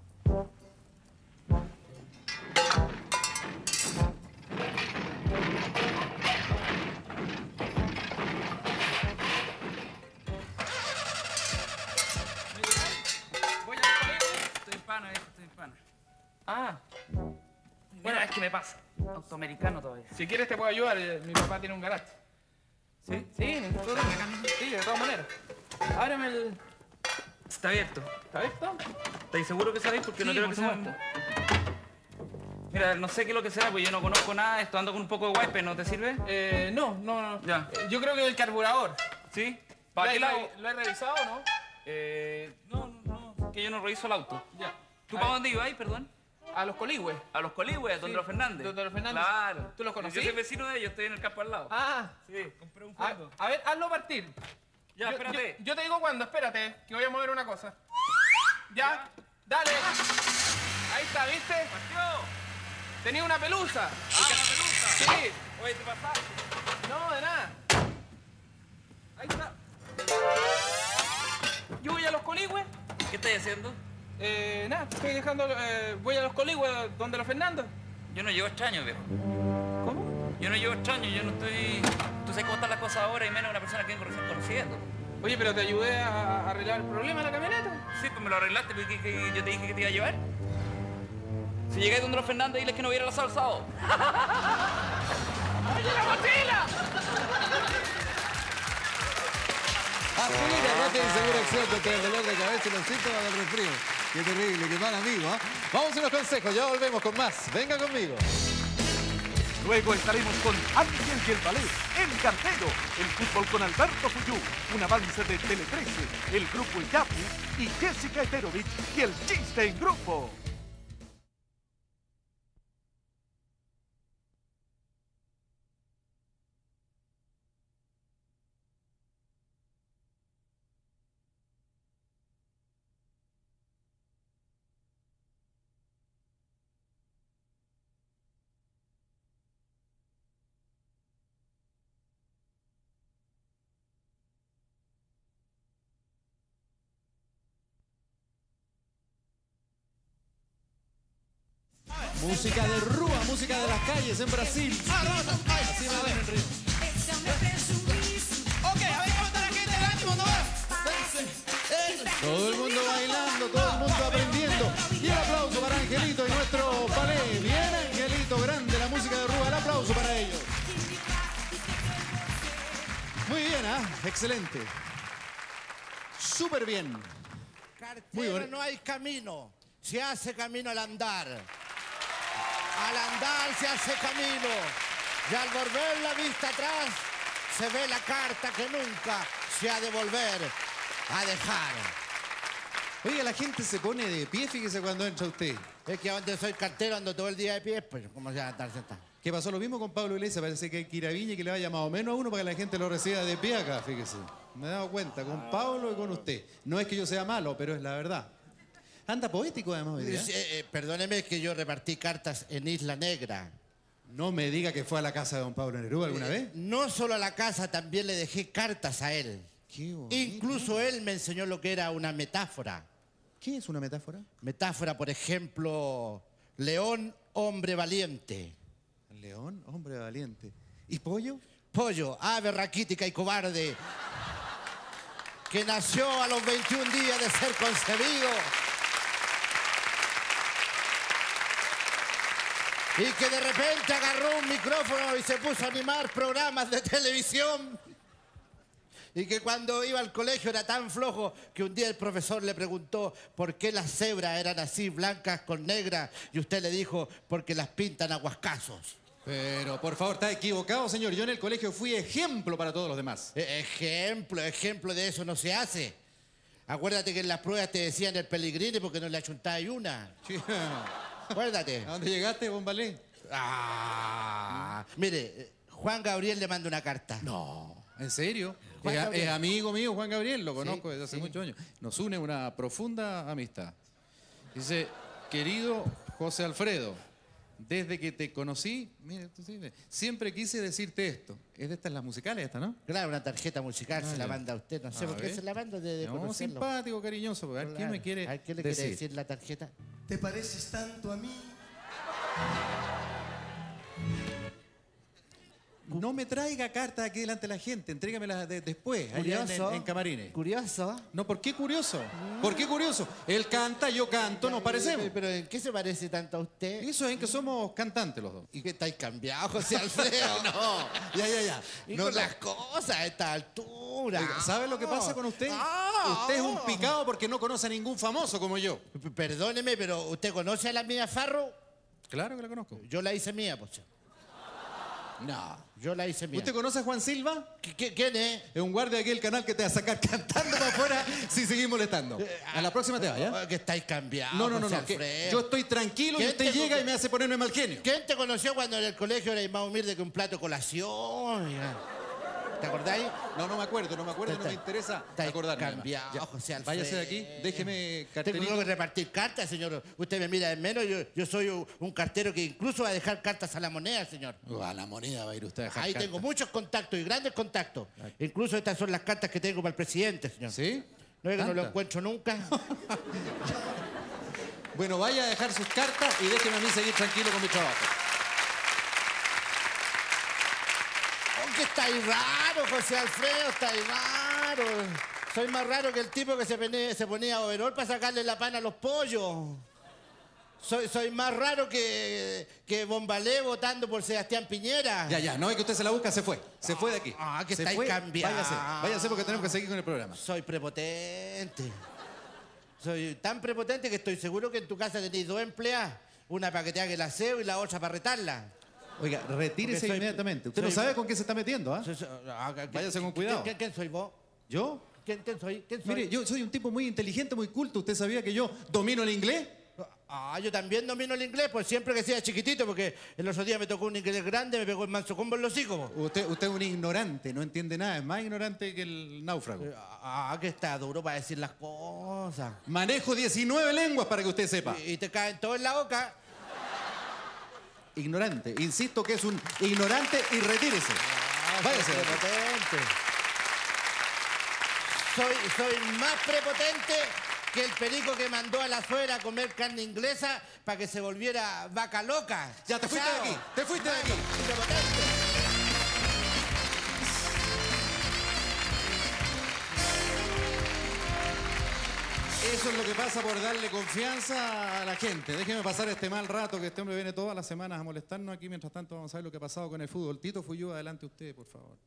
Ah, bueno, es que me pasa. Autoamericano todavía. Si quieres te puedo ayudar, mi papá tiene un garaje. ¿Sí? Sí, nosotros, sí, de todas maneras. Ábreme el... Está abierto. ¿Está abierto? ¿Estáis seguro que sabéis? Porque Sí, no creo por que sea... supuesto. Mira, no sé qué es lo que será, pues yo no conozco nada. Esto ando con un poco de wipe, ¿no te sirve? Eh, no, no, no. Ya. Eh, Yo creo que el carburador. ¿Sí? ¿Lo ¿Para he, qué lado? ¿Lo he revisado o no? Eh, no, no, no. Que yo no reviso el auto. Ya. ¿Tú para dónde ibas, perdón? A los coligües. A los coligües, donde Sí, los Fernández. donde los Fernández. Claro. ¿Tú los conocí? Yo soy vecino de ellos, estoy en el campo al lado. Ah. Sí, compré un A, fondo. a ver, hazlo partir. Ya, Yo- espérate. Yo, yo te digo cuándo, espérate, que voy a mover una cosa. Ya, dale. Ahí está, ¿viste? ¡Partió! Tenía una pelusa. ¡Ah, una pelusa! Sí. Oye, ¿te pasaste? No, de nada. Ahí está. Yo voy a los coligües. ¿Qué estás haciendo? Eh, nada, estoy dejando, eh, voy a los coligües donde los Fernando. Yo no llevo extraño, viejo. ¿Cómo? Yo no llevo extraño, yo no estoy... Tú sabes cómo están las cosas ahora y menos una persona que vengo recién conociendo. Oye, pero te ayudé a arreglar el problema de la camioneta. Sí, pues me lo arreglaste porque que- que yo te dije que te iba a llevar. Si llegáis donde los Fernández, diles que no hubiera la salsa. ¡Oye, la mochila! Aspirina, rápida y segura acción contra el dolor de cabeza y los síntomas del resfrío. Qué terrible, qué mal amigo, ¿eh? Vamos a unos consejos, ya volvemos con más. Venga conmigo. Luego estaremos con Ángel y el Ballet, El Cartero, el fútbol con Alberto Fuyú, un avance de Tele trece, el grupo Yapu y Jessica Eterovich y el chiste en grupo. Música de rúa, música de las calles en Brasil. Así me ven en ritmo. Ok, a ver cómo está la gente, el ánimo, ¿no? Todo el mundo bailando, todo el mundo aprendiendo. Y el aplauso para Angelito y nuestro ballet. Bien, Angelito, grande la música de rúa. El aplauso para ellos. Muy bien, ¿ah? Excelente. Súper bien. Muy Cartero, bueno. no hay camino, se hace camino al andar. Al andar se hace camino. Y al volver la vista atrás, se ve la carta que nunca se ha de volver a dejar. Oiga, la gente se pone de pie, fíjese cuando entra usted. Es que donde soy cartero ando todo el día de pie, pues, ¿cómo se va a estar sentado? ¿Qué pasó? Lo mismo con Pablo Iglesias. Parece que hay que ir a Viña y que le vaya más o menos a uno para que la gente lo reciba de pie acá, fíjese. Me he dado cuenta, con Pablo y con usted. No es que yo sea malo, pero es la verdad. Anda poético además hoy día. Eh, eh, perdóneme que yo repartí cartas en Isla Negra. No me diga que fue a la casa de don Pablo Neruda alguna Eh, vez. No solo a la casa, también le dejé cartas a él. Incluso él me enseñó lo que era una metáfora. ¿Qué es una metáfora? Metáfora, por ejemplo, león, hombre valiente. León, hombre valiente. ¿Y pollo? Pollo, ave raquítica y cobarde, que nació a los veintiún días de ser concebido y que de repente agarró un micrófono y se puso a animar programas de televisión Y que cuando iba al colegio era tan flojo que un día el profesor le preguntó por qué las cebras eran así, blancas con negras, y usted le dijo, porque las pintan a huascazos. Pero, por favor, está equivocado, señor. Yo en el colegio fui ejemplo para todos los demás. E- ejemplo, ejemplo de eso no se hace. Acuérdate que en las pruebas te decían el Pellegrini porque no le achuntabas una. Sí. Acuérdate. ¿A dónde llegaste, Bombalé? Ah, mire, Juan Gabriel le manda una carta. No, ¿en serio? Juan Es, Gabriel. es amigo mío, Juan Gabriel, lo conozco Sí, desde hace sí. muchos años. Nos une una profunda amistad. Dice, querido José Alfredo, desde que te conocí, mira, tú sí, siempre quise decirte esto. Es de estas las musicales, esta, ¿no? Claro, una tarjeta musical Ah, se la ya. manda a usted. No sé A por qué ver. se la manda de, de No, conocerlo. simpático, cariñoso. A ver, ¿qué Claro. me quiere A ver, ¿qué le decir? quiere decir la tarjeta? Te pareces tanto a mí. No me traiga cartas aquí delante de la gente, entrégamelas de- después, allá en, Curioso. en camarines. Curioso. No, ¿por qué curioso? ¿Por qué curioso? Él canta, yo canto, nos parecemos. Pero ¿en qué se parece tanto a usted? Eso es en que somos cantantes los dos. ¿Y qué estáis cambiados, José Alfredo? No, ya, ya, ya. Y No, con no. las cosas a esta altura. Oiga, ¿sabe lo que pasa con usted? Ah. Usted es un picado porque no conoce a ningún famoso como yo. P- Perdóneme, pero ¿usted conoce a la mía Farro? Claro que la conozco. Yo la hice mía, pues. No. Yo la hice mía. ¿Usted conoce a Juan Silva? ¿Qui- qui- ¿Quién es? Es un guardia de aquí del canal que te va a sacar cantando para afuera si seguís molestando. A la próxima te va, ¿ya? Ah, que estáis cambiados. No, no, no, José no. que Alfredo. yo estoy tranquilo y ¿Quién usted te- llega y me hace ponerme mal genio. ¿Quién te conoció cuando en el colegio erais más humilde que un plato de colación? Ya. ¿Te acordáis? No, no me acuerdo, no me acuerdo, no me Está- interesa Estáis acordarme. cambiados, Ya, José Alfredo. váyase de aquí, déjeme carterito. Tengo que repartir cartas, señor. Usted me mira en menos. Yo, yo soy un, un cartero que incluso va a dejar cartas a la moneda, señor. Uh, a la moneda va a ir usted a dejar Ahí cartas. tengo muchos contactos y grandes contactos. Incluso estas son las cartas que tengo para el presidente, señor. ¿Sí? No es que no lo ¿Tanta? encuentro nunca. Bueno, vaya a dejar sus cartas y déjeme a mí seguir tranquilo con mi trabajo. Oh, que estáis raro, José Alfredo, estáis raro. Soy más raro que el tipo que se ponía, se ponía overol para sacarle la pana a los pollos. Soy, soy más raro que, que Bombalé votando por Sebastián Piñera. Ya, ya, no es que usted se la busca, se fue. Se fue de aquí. Ah, que Se estáis fue, cambiados. Váyase, váyase porque tenemos que seguir con el programa. Soy prepotente. Soy tan prepotente que estoy seguro que en tu casa tenéis dos empleadas. Una para que te haga el aseo y la otra para retarla. Oiga, retírese Porque soy- inmediatamente. Usted soy- no sabe con qué se está metiendo, ¿ah? Soy- soy- ah, ¿quién- Váyase con quién- cuidado. ¿Quién, quién soy vos? ¿Yo? ¿Quién, quién soy? ¿Quién soy? Mire, yo soy un tipo muy inteligente, muy culto. ¿Usted sabía que yo domino el inglés? Ah, yo también domino el inglés, pues siempre que sea chiquitito, porque el otro día me tocó un inglés grande, me pegó el manso combo en los hijos. Usted, usted es un ignorante, no entiende nada. Es más ignorante que el náufrago. Ah, que está duro para decir las cosas. Manejo diecinueve lenguas para que usted sepa. Y, y te caen todo en la boca. Ignorante. Insisto que es un ignorante y retírese. Váyase. Soy prepotente. Soy, soy más prepotente que el perico que mandó a la suegra a comer carne inglesa para que se volviera vaca loca. Ya, te fuiste de Chao. aquí. Te fuiste de aquí. Prepotente. Eso es lo que pasa por darle confianza a la gente. Déjeme pasar este mal rato que este hombre viene todas las semanas a molestarnos aquí. Mientras tanto vamos a ver lo que ha pasado con el fútbol. Tito Fuyú, adelante usted, por favor.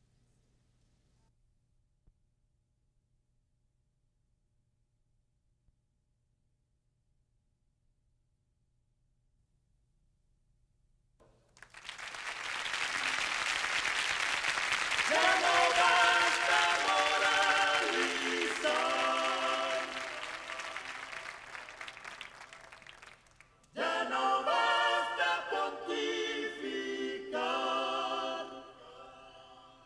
Ya no basta pontificar.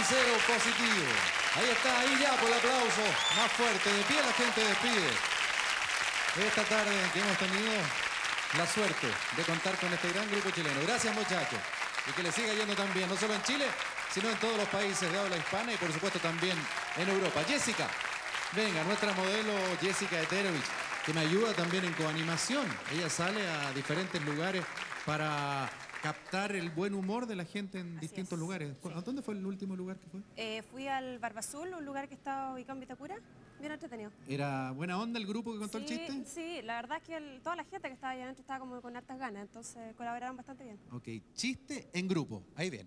cero positivo. Ahí está, ahí ya por el aplauso más fuerte. De pie la gente despide. Esta tarde que hemos tenido la suerte de contar con este gran grupo chileno. Gracias, muchachos. Y que les siga yendo tan bien, no solo en Chile, sino en todos los países de habla hispana y por supuesto también en Europa. Jessica, venga, nuestra modelo Jessica Eterovich, que me ayuda también en coanimación. Ella sale a diferentes lugares para captar el buen humor de la gente en Así distintos es, lugares. sí. ¿A dónde fue el último lugar que fue? Eh, fui al Barba Azul, un lugar que está ubicado en Vitacura, bien entretenido. ¿Era buena onda el grupo que contó el Sí, chiste? sí, la verdad es que el- toda la gente que estaba allá adentro estaba como con hartas ganas, entonces colaboraron bastante bien. Ok, chiste en grupo. Ahí viene.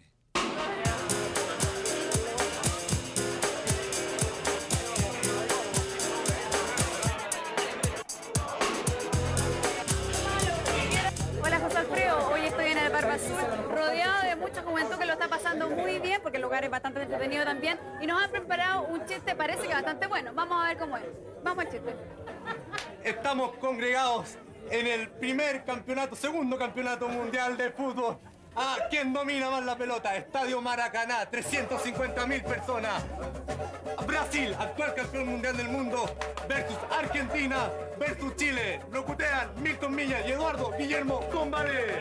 Hola José Alfredo, hoy estoy en el Barba Azul, rodeado de mucha juventud que lo está pasando muy bien, porque el lugar es bastante entretenido también, y nos han preparado un chiste, parece que bastante bueno. Vamos a ver cómo es. Vamos al chiste. Estamos congregados en el primer campeonato, segundo campeonato mundial de fútbol. Ah, ¿quién domina más la pelota? Estadio Maracaná, trescientas cincuenta mil personas. Brasil, actual campeón mundial del mundo, versus Argentina, versus Chile. Locutean Milton Millas y Eduardo Guillermo Combale.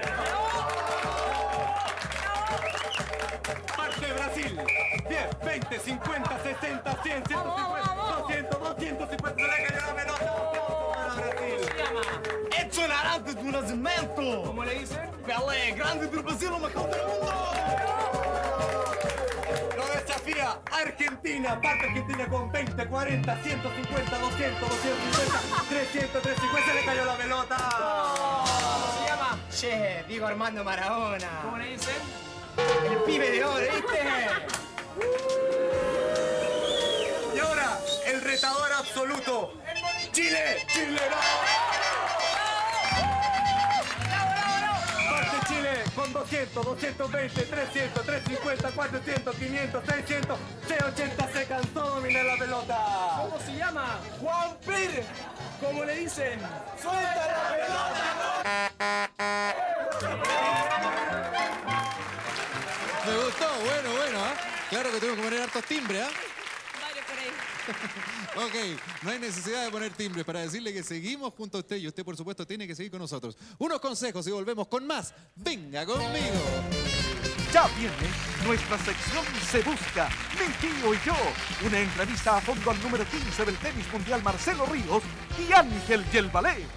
Parte Brasil. diez, veinte, cincuenta, sesenta, cien, ciento cincuenta, doscientos, doscientos cincuenta. Se le cayó la pelota. Para Brasil. Edson Arantes do Nascimento. ¿Cómo le dicen? Pelé, grande do Brasil, lo mejor del mundo. Lo desafía Argentina. Parte Argentina con veinte, cuarenta, ciento cincuenta, doscientos, doscientos cincuenta, trescientos, trescientos cincuenta. Se le cayó la pelota. ¿Cómo se llama? Che, Diego Armando Maradona. ¿Cómo le dicen? El pibe de oro, ¿viste? Y ahora, el retador absoluto. Chile, Chile, no. Parte Chile con doscientos, doscientos veinte, trescientos, trescientos cincuenta, cuatrocientos, quinientos, seiscientos, seiscientos ochenta. Se cansó de dominar la pelota. ¿Cómo se llama? Juan Pir. ¿Cómo le dicen? ¡Suelta la pelota! Me gustó, bueno, bueno, ¿ah? Claro que tengo que poner hartos timbres, ¿ah? Varios por ahí. Ok, no hay necesidad de poner timbres para decirle que seguimos junto a usted y usted, por supuesto, tiene que seguir con nosotros. Unos consejos y volvemos con más. Venga conmigo. Ya viene nuestra sección Se Busca, mi tío y yo. Una entrevista a fondo al número quince del tenis mundial Marcelo Ríos y Ángel Yelbalé.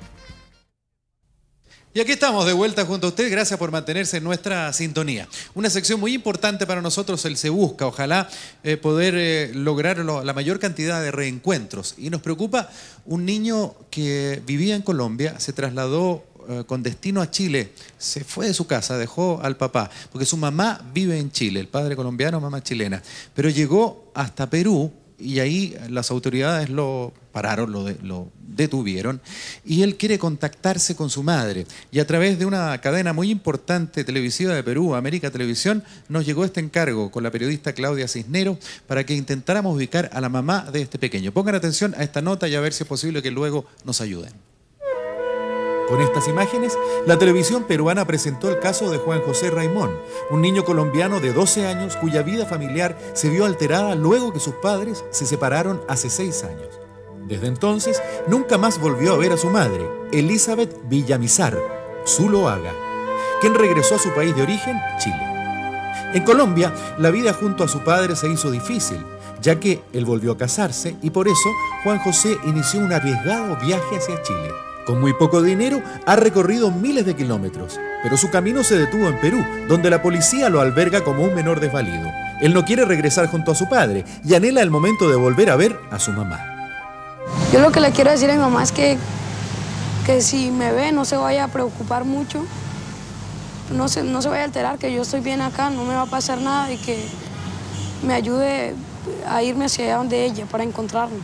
Y aquí estamos de vuelta junto a usted. Gracias por mantenerse en nuestra sintonía. Una sección muy importante para nosotros, el Se Busca. Ojalá eh, poder eh, lograr lo, la mayor cantidad de reencuentros. Y nos preocupa un niño que vivía en Colombia, se trasladó eh, con destino a Chile, se fue de su casa, dejó al papá, porque su mamá vive en Chile, el padre colombiano, mamá chilena. Pero llegó hasta Perú y ahí las autoridades lo pararon, lo, de, lo detuvieron, y él quiere contactarse con su madre. Y a través de una cadena muy importante televisiva de Perú, América Televisión, nos llegó este encargo con la periodista Claudia Cisneros para que intentáramos ubicar a la mamá de este pequeño. Pongan atención a esta nota y a ver si es posible que luego nos ayuden. Con estas imágenes, la televisión peruana presentó el caso de Juan José Raimón, un niño colombiano de doce años cuya vida familiar se vio alterada luego que sus padres se separaron hace seis años. Desde entonces, nunca más volvió a ver a su madre, Elizabeth Villamizar Zuloaga, quien regresó a su país de origen, Chile. En Colombia, la vida junto a su padre se hizo difícil, ya que él volvió a casarse y por eso Juan José inició un arriesgado viaje hacia Chile. Con muy poco dinero, ha recorrido miles de kilómetros, pero su camino se detuvo en Perú, donde la policía lo alberga como un menor desvalido. Él no quiere regresar junto a su padre y anhela el momento de volver a ver a su mamá. Yo lo que le quiero decir a mi mamá es que, que si me ve no se vaya a preocupar mucho, no se, no se vaya a alterar, que yo estoy bien acá, no me va a pasar nada y que me ayude a irme hacia allá donde ella para encontrarnos.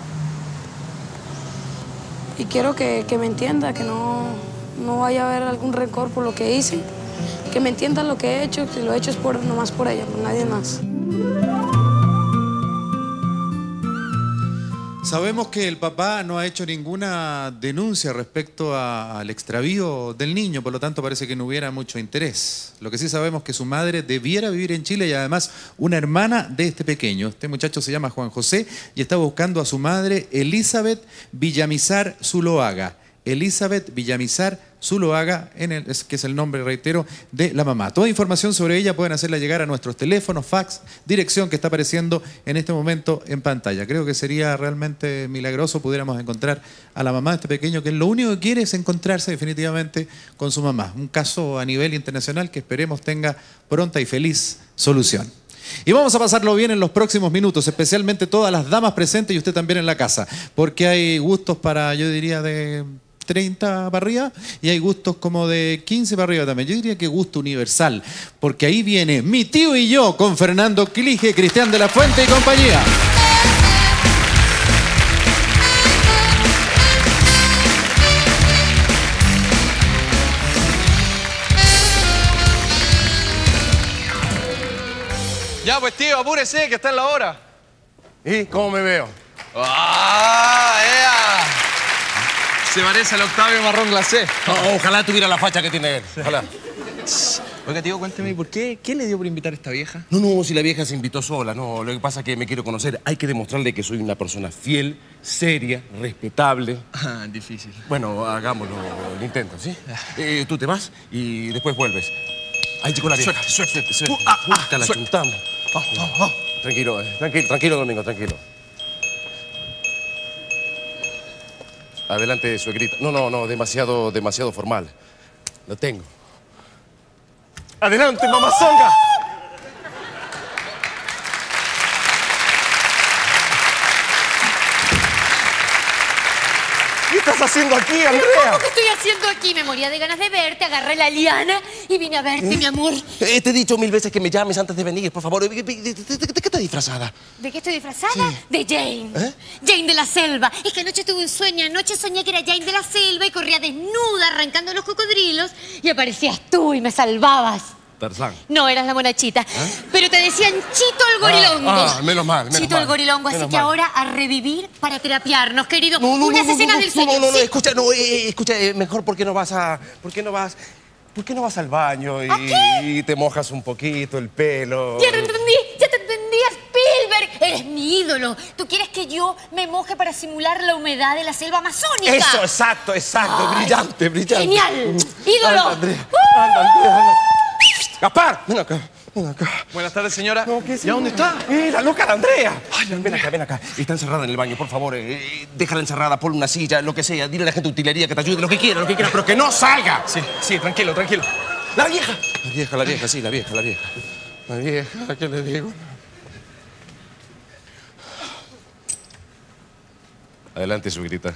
Y quiero que, que me entienda, que no, no vaya a haber algún rencor por lo que hice, que me entiendan lo que he hecho, que lo he hecho es por, nomás por ella, por nadie más. Sabemos que el papá no ha hecho ninguna denuncia respecto a- al extravío del niño, por lo tanto parece que no hubiera mucho interés. Lo que sí sabemos es que su madre debiera vivir en Chile y además una hermana de este pequeño. Este muchacho se llama Juan José y está buscando a su madre Elizabeth Villamizar Zuloaga. Elizabeth Villamizar Zuloaga, en el, es, que es el nombre, reitero, de la mamá. Toda información sobre ella pueden hacerla llegar a nuestros teléfonos, fax, dirección que está apareciendo en este momento en pantalla. Creo que sería realmente milagroso pudiéramos encontrar a la mamá de este pequeño que lo único que quiere es encontrarse definitivamente con su mamá. Un caso a nivel internacional que esperemos tenga pronta y feliz solución. Y vamos a pasarlo bien en los próximos minutos, especialmente todas las damas presentes y usted también en la casa, porque hay gustos para, yo diría, de treinta para arriba y hay gustos como de quince para arriba también. Yo diría que gusto universal, porque ahí viene Mi Tío y Yo con Fernando Quilige, Cristian de la Fuente y compañía. Ya, pues tío, apúrese, que está en la hora. ¿Y cómo me veo? ¡Ah, ea! Se parece al Octavio Marrón Glacé. Oh, ojalá tuviera la facha que tiene él. Ojalá. Oiga, tío, cuénteme, ¿por qué? ¿Qué le dio por invitar a esta vieja? No, no, si la vieja se invitó sola, no. Lo que pasa es que me quiero conocer. Hay que demostrarle que soy una persona fiel, seria, respetable. Ah, difícil. Bueno, hagámoslo, lo intento, ¿sí? Eh, tú te vas y después vuelves. Ahí, chico, la vieja. Suelta, suelta, Suerte, suelta. suerte. Uh, ah, ah, Puta, la suelta. chuntamos. Vamos, vamos, vamos. Tranquilo, eh, tranquilo, tranquilo, Domingo, tranquilo. Adelante, suegrita. No, no, no, demasiado, demasiado formal. Lo tengo. ¡Adelante, mamazonga! ¿Qué estás haciendo aquí, Andrea? ¿Cómo que estoy haciendo aquí? Me moría de ganas de verte, agarré la liana y vine a verte, mi amor. Eh, te he dicho mil veces que me llames antes de venir, por favor. ¿De, de- de- de- de qué estás disfrazada? ¿De qué estoy disfrazada? De Jane. Jane de la selva. Es que anoche tuve un sueño. Anoche soñé que era Jane de la selva y corría desnuda arrancando los cocodrilos y aparecías tú y me salvabas. Tarzán. No, eras la monachita. Pero te decían Chito el gorilongo. Ah, ah, menos mal, menos Chito mal. el gorilongo. Así Menos que mal. ahora a revivir para terapiarnos, querido. No, no, Unas no, no, escenas no, del no, sueño. no, no, no, ¿sí? escucha, no, eh, escucha, eh, mejor ¿por qué no vas a, por qué no vas, por qué no vas al baño y, ¿A qué? y te mojas un poquito el pelo? Ya te entendí, ya te entendí, Spielberg. Eres mi ídolo. ¿Tú quieres que yo me moje para simular la humedad de la selva amazónica? Eso, exacto, exacto, Ay, brillante, brillante. genial, ídolo. Anda, Andrea, anda, Andrea, anda. Gaspar, ven acá, ven acá. Buenas tardes, señora. ¿Ya dónde está? Eh, la loca de Andrea. Ay, ven acá, ven acá. Está encerrada en el baño, por favor. eh, déjala encerrada, ponle una silla, lo que sea. Dile a la gente de utilería que te ayude, lo que quiera, lo que quiera, pero que no salga. Sí, sí, tranquilo, tranquilo. La vieja. La vieja, la vieja, sí, la vieja, la vieja. La vieja, ¿qué le digo? Adelante, sugrita.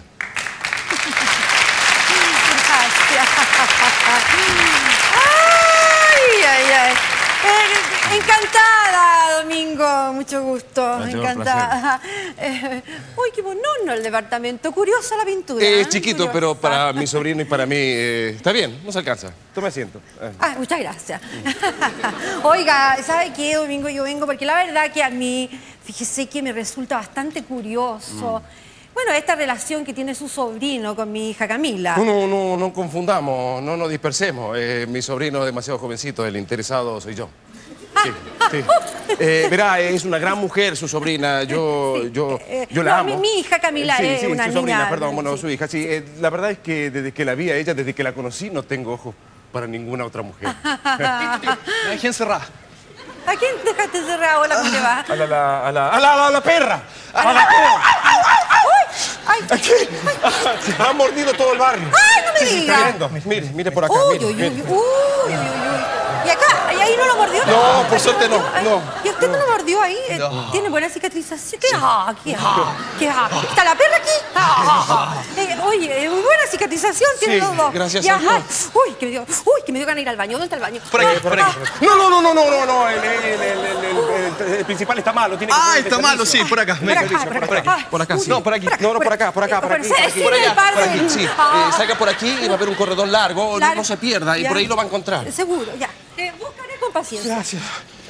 Ay, ay, ay. Eh, encantada, Domingo. Mucho gusto. Mayor Encantada. Eh, uy, qué bonono el departamento. Curiosa la pintura. Es ¿eh? chiquito, pero para mi sobrino y para mí eh, está bien, no se alcanza. Tome asiento. Eh. Ah, muchas gracias. Oiga, ¿sabe qué, Domingo? Yo vengo porque la verdad que a mí, fíjese que me resulta bastante curioso. Bueno, esta relación que tiene su sobrino con mi hija Camila. No, no, no, no confundamos, no nos dispersemos. Eh, mi sobrino es demasiado jovencito, el interesado soy yo. Sí, sí. Eh, verá, es una gran mujer su sobrina. Yo, yo, Eh, yo la no, amo. Mi, mi hija Camila sí, es sí, una su niña... sobrina, perdón, bueno, su hija. Sí, eh, la verdad es que desde que la vi a ella, desde que la conocí, no tengo ojos para ninguna otra mujer. La dejé encerrada. ¿A quién dejaste cerrado? Hola, ¿cómo te va? A la, la, a la, a la, a la, a la perra. A la perra. ¡Ay! Aquí. Ha mordido todo el barrio. ¡Ay, no me Sí, sí, diga! está viendo. Mire, mire por acá. Uy, mire, uy, uy, mire. uy, uy, uy, uy. ¿Y acá? ¿Y ahí no lo mordió? No, por suerte no, Ay, no. ¿Y usted no lo mordió ahí? Eh, No. ¿Tiene buena cicatrización? ¿Qué ha? ¿Qué ha? ¿Qué ha? ¿Está la perra aquí? Ah, eh, oye, eh, muy buena cicatrización tiene Sí, los dos. gracias Y a ajá. Dios. Uy, que me dio, uy, que me dio ganas de ir al baño. ¿Dónde está el baño? Por aquí, Ah, por aquí. ah. No, no, no, no, no, no, no. El, el, el, el, el- el- el principal está malo. Tiene que Ah, ser el está malo, servicio. sí, por acá. Por Venga, acá, dice, por por acá. aquí. Por acá, sí. No, por aquí. No, no, por acá, por acá, por aquí. Por Por aquí, sí, por en el allá, par por de- aquí, sí. Ah. Eh, salga por aquí y va a haber un corredor largo. Largo. No se pierda y Ya. por ahí lo va a encontrar. Seguro, ya. Te buscaré con paciencia. Gracias.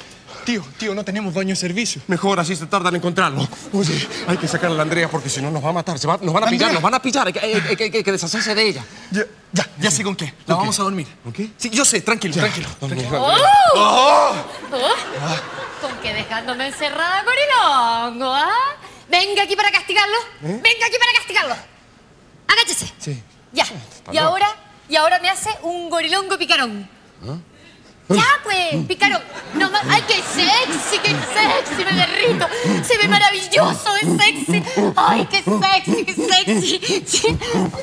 Tío, tío, no tenemos dueño de servicio. Mejor, así se tardan en encontrarlo. Oye, hay que sacar a la Andrea porque si no nos va a matar. Se va- nos van a pillar, ¿Andrea? nos van a pillar. Hay que, hay- hay- hay- hay que deshacerse de ella. Ya, ya, ya sé con qué. La ¿Con vamos qué? a dormir. ¿Con qué? Sí, yo sé, tranquilo, tranquilo. tranquilo. ¡Oh! ¡Oh! ¿Oh? ¿Con qué dejándome encerrada, gorilongo, ah? Venga aquí para castigarlo. ¿Eh? Venga aquí para castigarlo. Agáchese. Sí. Ya. Y ahora, y ahora me hace un gorilongo picarón. Ya, pues, picarón. No más. ¡Ay, qué sexy, qué sexy! Me derrito. Se ve maravilloso, es sexy. ¡Ay, qué sexy, qué sexy! Sí.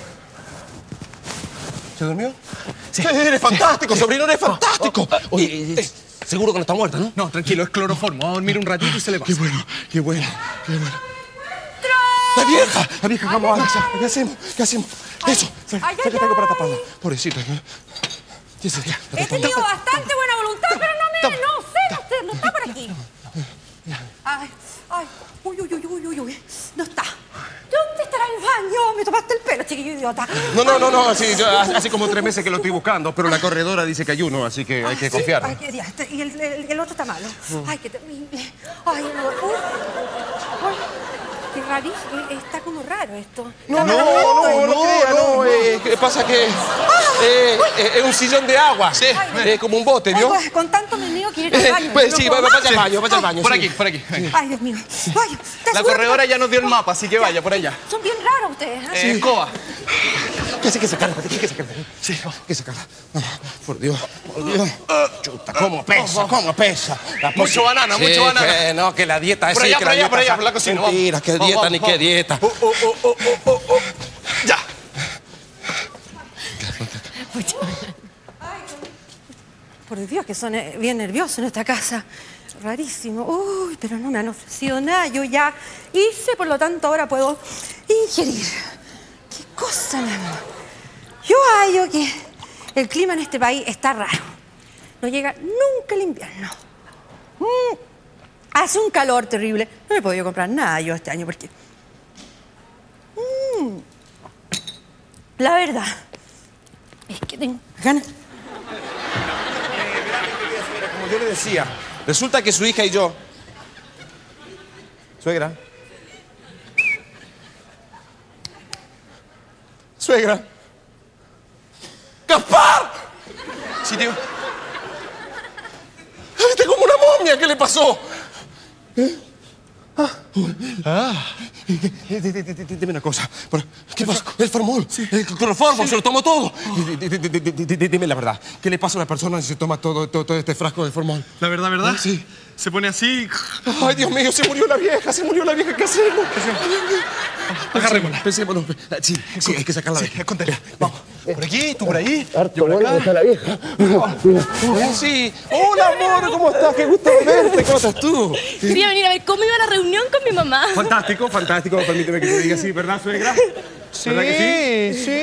¿Se durmió? Sí. Eres fantástico, sobrino, eres fantástico. Oye, eh, seguro que no está muerta, ¿no? No, tranquilo, es cloroformo. Vamos a dormir un ratito y se le pasa. Qué bueno, qué bueno, qué bueno. ¡La vieja! ¡La vieja! Vamos, Alex. ¿Qué hacemos? ¿Qué hacemos? Eso. ay, ¿Qué tengo para taparla? Pobrecita. ¿no? ¿Qué es esto? He tenido bastante buena voluntad, pero no me... No sé, no sé, no está por aquí. Ay, ay, uy, uy, uy, uy, uy, uy, no está. ¿Dónde estará el baño? Me tomaste el pelo, chiquillo idiota. No, no, no, no, así, yo, hace como tres meses que lo estoy buscando, pero la corredora dice que hay uno, así que hay que confiar. Ay, qué día. Y el, el, el otro está malo. Ay, qué terrible. Ay, no. Uy. Ay, qué rarísimo. Está como raro esto. No, no, no, no, crea, no. Eh, ¿qué pasa que eh, eh, es un sillón de agua, sí, eh, como un bote, ¿vio? Ay, con tanto meneo quiero ir al baño. Pues no sí, puedo vaya más. al baño, vaya al baño. Por sí. aquí, por aquí. venga. Ay, Dios mío. Vaya, ¿estás La seguro? corredora ya nos dio el mapa, así que vaya por allá. Son bien raros ustedes. ¿eh? Eh, Escoba. ¿Qué hace que sacarla? ¿Qué que sacarla? Sí, hay que sacarla. No, por Dios, por Dios. Chuta, ¿cómo pesa? ¿Cómo pesa? La Mucho poca- banana, Sí, mucho banana. que no, que la dieta es Por allá, que por la allá, dieta por allá, sa- por la cocina, vamos. Mentira, qué Vamos, dieta vamos, ni qué vamos. dieta. Oh, oh, oh, oh, oh, oh, oh. Ya. Por Dios, que son eh, bien nerviosos en esta casa. Rarísimo. Uy, pero no me han ofrecido nada. Yo ya hice, por lo tanto ahora puedo ingerir. Qué cosa, mi amor. Yo hallo que el clima en este país está raro. No llega nunca el invierno. Mm, hace un calor terrible. No me he podido comprar nada yo este año porque... Mm, la verdad es que tengo ganas. Como yo le decía, resulta que su hija y yo... Suegra. Suegra. ¡Gaspar! Sí, tío. ¡Está como una momia! ¿Qué le pasó? ¿Eh? Ah. Ah. Dime una cosa. ¿Qué pasa? El formol. El cloroformo. Se lo tomó todo. Di- di- di- di- di- di- Dime la verdad. ¿Qué le pasa a una persona si se toma todo, todo, todo este frasco de formol? La verdad, ¿verdad? Sí. Se pone así. Ay, Dios mío, se murió la vieja. Se murió la vieja. ¿Qué hacemos? Agarrémosla. Pensémoslo. Sí, sí, hay que sacarla de aquí. Escóndela. Vamos. Por aquí, tú por ahí. Harto bueno está la vieja. Sí. Hola, amor. ¿Cómo estás? Qué gusto verte. ¿Cómo estás tú? Quería venir a ver cómo iba la reunión con mi mamá. Fantástico, fantástico. Permíteme que te diga así, ¿verdad, suegra? Sí, ¿Verdad que sí.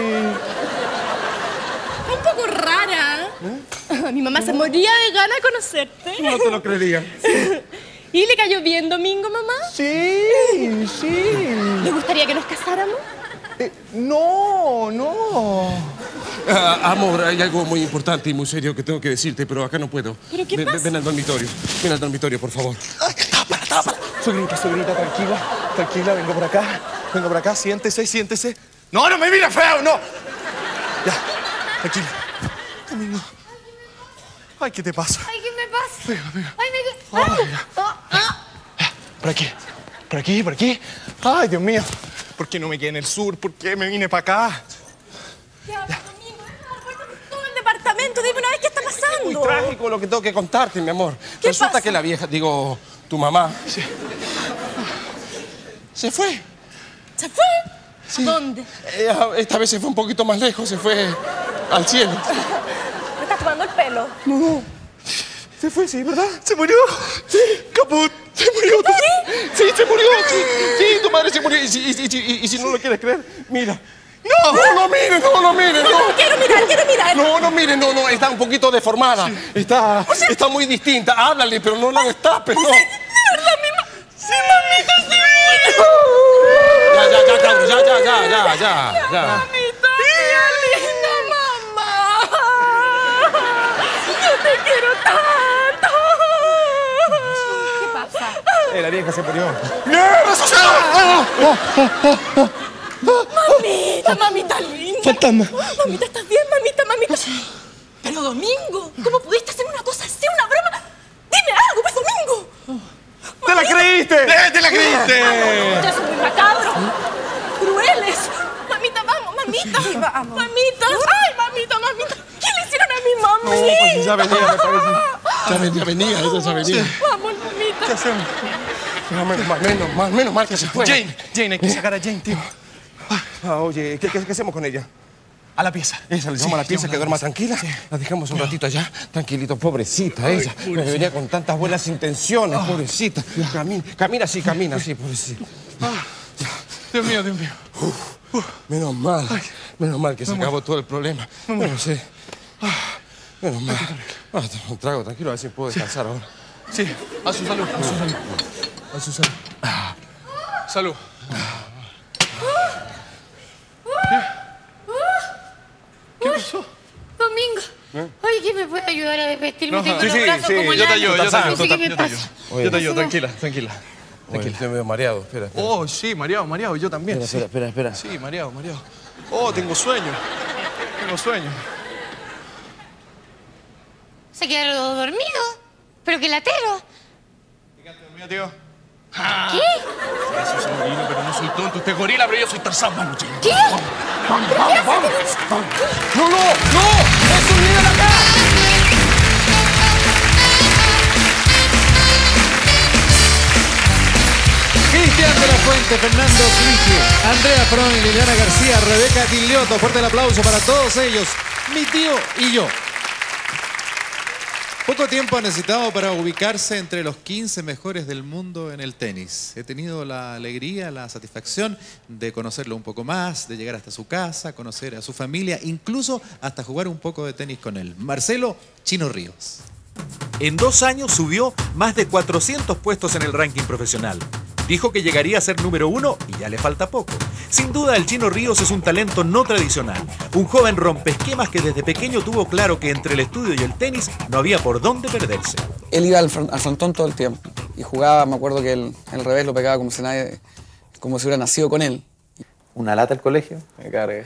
Un poco rara. Mi mamá se moría de ganas de conocerte. No te lo creería. ¿Y le cayó bien Domingo, mamá? Sí, sí. ¿Le gustaría que nos casáramos? Eh, no, no. Ah, amor, hay algo muy importante y muy serio que tengo que decirte, pero acá no puedo. ¿Pero qué ven, pasa? Ven al dormitorio. Ven al dormitorio, por favor. Tápala, tápala. Suegrita, suegrita, tranquila. Tranquila, vengo por acá. Vengo por acá. Siéntese, siéntese. No, no me mire feo, no. Ya, tranquila. Domingo. Ay, ¿qué te pasa? Ay, ¿qué me pasa? Venga, venga. Ay, me... Oh, Ay. ya. Oh, ah. Por aquí, por aquí, por aquí. Ay, Dios mío. ¿Por qué no me quedé en el sur? ¿Por qué me vine para acá? Ya, Domingo, todo el departamento. Dime una vez qué está pasando. Muy trágico lo que tengo que contarte, mi amor. ¿Qué Resulta pasa? que la vieja, digo, tu mamá, Sí. se fue. ¿Se fue? Sí. ¿Dónde? Eh, esta vez se fue un poquito más lejos, se fue al cielo. Me estás tomando el pelo. No, no. Se fue, sí, ¿verdad? ¿Se murió? Sí. Caput. Se murió. Sí, se murió. Sí, sí, tu madre se murió. Y, si- y si- y si- y si no lo quieres creer, mira. No, no, no mire, no, no mire, no. Quiero mirar, quiero mirar. No, no mire, no, no, está un poquito deformada. Está, está muy distinta. Háblale, pero no la destapes, no. De verdad, mi mamá. Sí, mamita, sí, murió. Ya, ya, ya, cabrón, ya, ya, ya, ya, ya, ya. Mamita, qué linda mamá. Yo te quiero tanto. vieja se murió. Mamita, mamita linda. Fantasma. Mamita, ¿estás bien, mamita, mamita? Pero Domingo, ¿cómo pudiste hacer una cosa así, una broma? Dime algo, pues, Domingo. ¡Te la creíste! ¡Eh, te la creíste! Ustedes son muy macabros, crueles. Mamita, vamos, mamita. Sí, vamos. Mamita, ay, mamita, mamita. ¿Qué le hicieron a mi mami? No, pues ya venía, me parece. Ya venía, ya venía, ella ya venía. Vamos, mamita. ¿Qué hacemos? No, menos mal, menos mal, menos mal que se fue. Jane, Jane, hay que sacar a Jane, tío. Ah, oye, ¿qué, qué, qué hacemos con ella? A la pieza. Esa, le llevamos a la pieza que duerma tranquila. Sí. La dejamos un ratito allá, tranquilito, pobrecita Ay, ella. pobrecita. Me venía con tantas buenas intenciones, Oh. pobrecita. Camina, camina así, camina así, pobrecita. Ah. Dios mío, Dios mío. Uf, uf, menos mal, Ay. menos mal que se Vamos. acabó todo el problema. Vamos. Bueno, sí. Ah, menos mal. Ah, un trago, tranquilo, a ver si puedo descansar ahora. Sí, a su salud, a su salud. A su salud. Salud. ¿Qué pasó? Domingo. ¿Eh? Oye, ¿quién me puede ayudar a desvestirme? No, Tengo sí, los sí, brazos sí, como Yo te llamas. ayudo, yo te ayudo. No sé qué me Yo te ayudo. pasa. Oye, Yo te ayudo, ¿qué tranquila, tranquila. Oye, Tranquila. estoy medio mareado, espera, espera. Oh, sí, mareado, mareado. Yo también. Espera, espera, espera, Sí, mareado, mareado. Oh, tengo sueño. Tengo sueño. Se quedaron dormidos. Pero qué latero. Mira, tío. ¿Qué? Eso soy gorila, pero no soy tonto. Usted es gorila, pero yo soy Tarzán, vamos, Jane. ¿Qué? Vamos, vamos, vamos. No, no, no. Es un líder acá. Cristian de la Fuente, Fernando Clige, Andrea Fron y Liliana García, Rebeca Tilioto. Fuerte el aplauso para todos ellos, mi tío y yo. Poco tiempo ha necesitado para ubicarse entre los quince mejores del mundo en el tenis. He tenido la alegría, la satisfacción de conocerlo un poco más, de llegar hasta su casa, conocer a su familia, incluso hasta jugar un poco de tenis con él. Marcelo Chino Ríos. En dos años subió más de cuatrocientos puestos en el ranking profesional. Dijo que llegaría a ser número uno y ya le falta poco. Sin duda, el Chino Ríos es un talento no tradicional. Un joven rompeesquemas que desde pequeño tuvo claro que entre el estudio y el tenis no había por dónde perderse. Él iba al, front, al frontón todo el tiempo y jugaba, me acuerdo que el, el revés lo pegaba como si, nadie, como si hubiera nacido con él. ¿Una lata al colegio? Me cargué.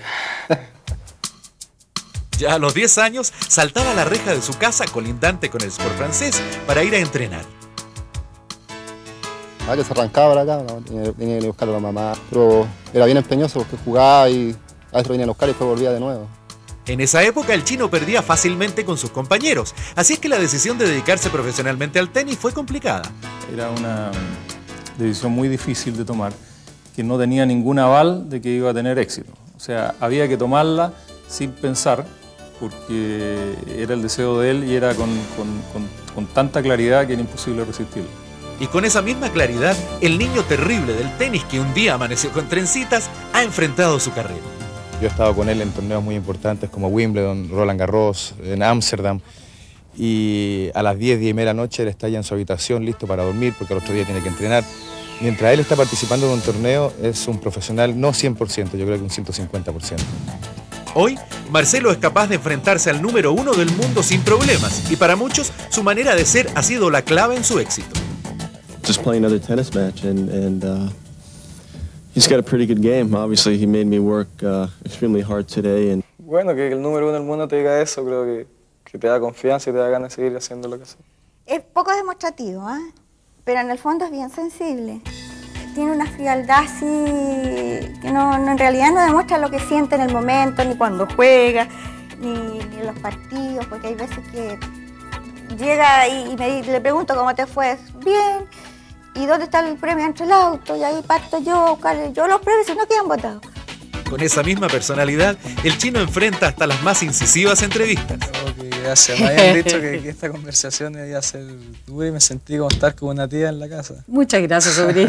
Ya a los diez años saltaba a la reja de su casa colindante con el Sport francés para ir a entrenar. Ah, que se arrancaba para acá, ¿no? Venía a buscar a la mamá, pero era bien empeñoso porque jugaba y a veces venía a buscar y después volvía de nuevo. En esa época el Chino perdía fácilmente con sus compañeros, así es que la decisión de dedicarse profesionalmente al tenis fue complicada. Era una decisión muy difícil de tomar, que no tenía ningún aval de que iba a tener éxito. O sea, había que tomarla sin pensar, porque era el deseo de él y era con, con, con, con tanta claridad que era imposible resistirlo. Y con esa misma claridad, el niño terrible del tenis que un día amaneció con trencitas ha enfrentado su carrera. Yo he estado con él en torneos muy importantes como Wimbledon, Roland Garros, en Ámsterdam. Y a las diez, diez y media de la noche él está ya en su habitación listo para dormir porque al otro día tiene que entrenar. Mientras él está participando en un torneo, es un profesional no cien por ciento, yo creo que un ciento cincuenta por ciento. Hoy, Marcelo es capaz de enfrentarse al número uno del mundo sin problemas. Y para muchos, su manera de ser ha sido la clave en su éxito. Just playing another tennis match, and and uh, he's got a pretty good game. Obviously, he made me work uh, extremely hard today. And bueno, que el número uno del mundo te diga eso, creo que, que te da confianza y te da ganas de seguir haciendo lo que haces. Es poco demostrativo, ¿eh? Pero en el fondo es bien sensible. Tiene una frialdad así que no, no, en realidad no demuestra lo que siente en el momento, ni cuando juega, ni, ni en los partidos, porque hay veces que llega y, y me, le pregunto cómo te fue. Bien. ¿Y dónde está el premio entre el auto? Y ahí parto yo, yo los premios si no quedan votados. Con esa misma personalidad, el Chino enfrenta hasta las más incisivas entrevistas. Okay, gracias. Me habían dicho que, que esta conversación iba a ser dura y me sentí como estar con una tía en la casa. Muchas gracias, sobrino.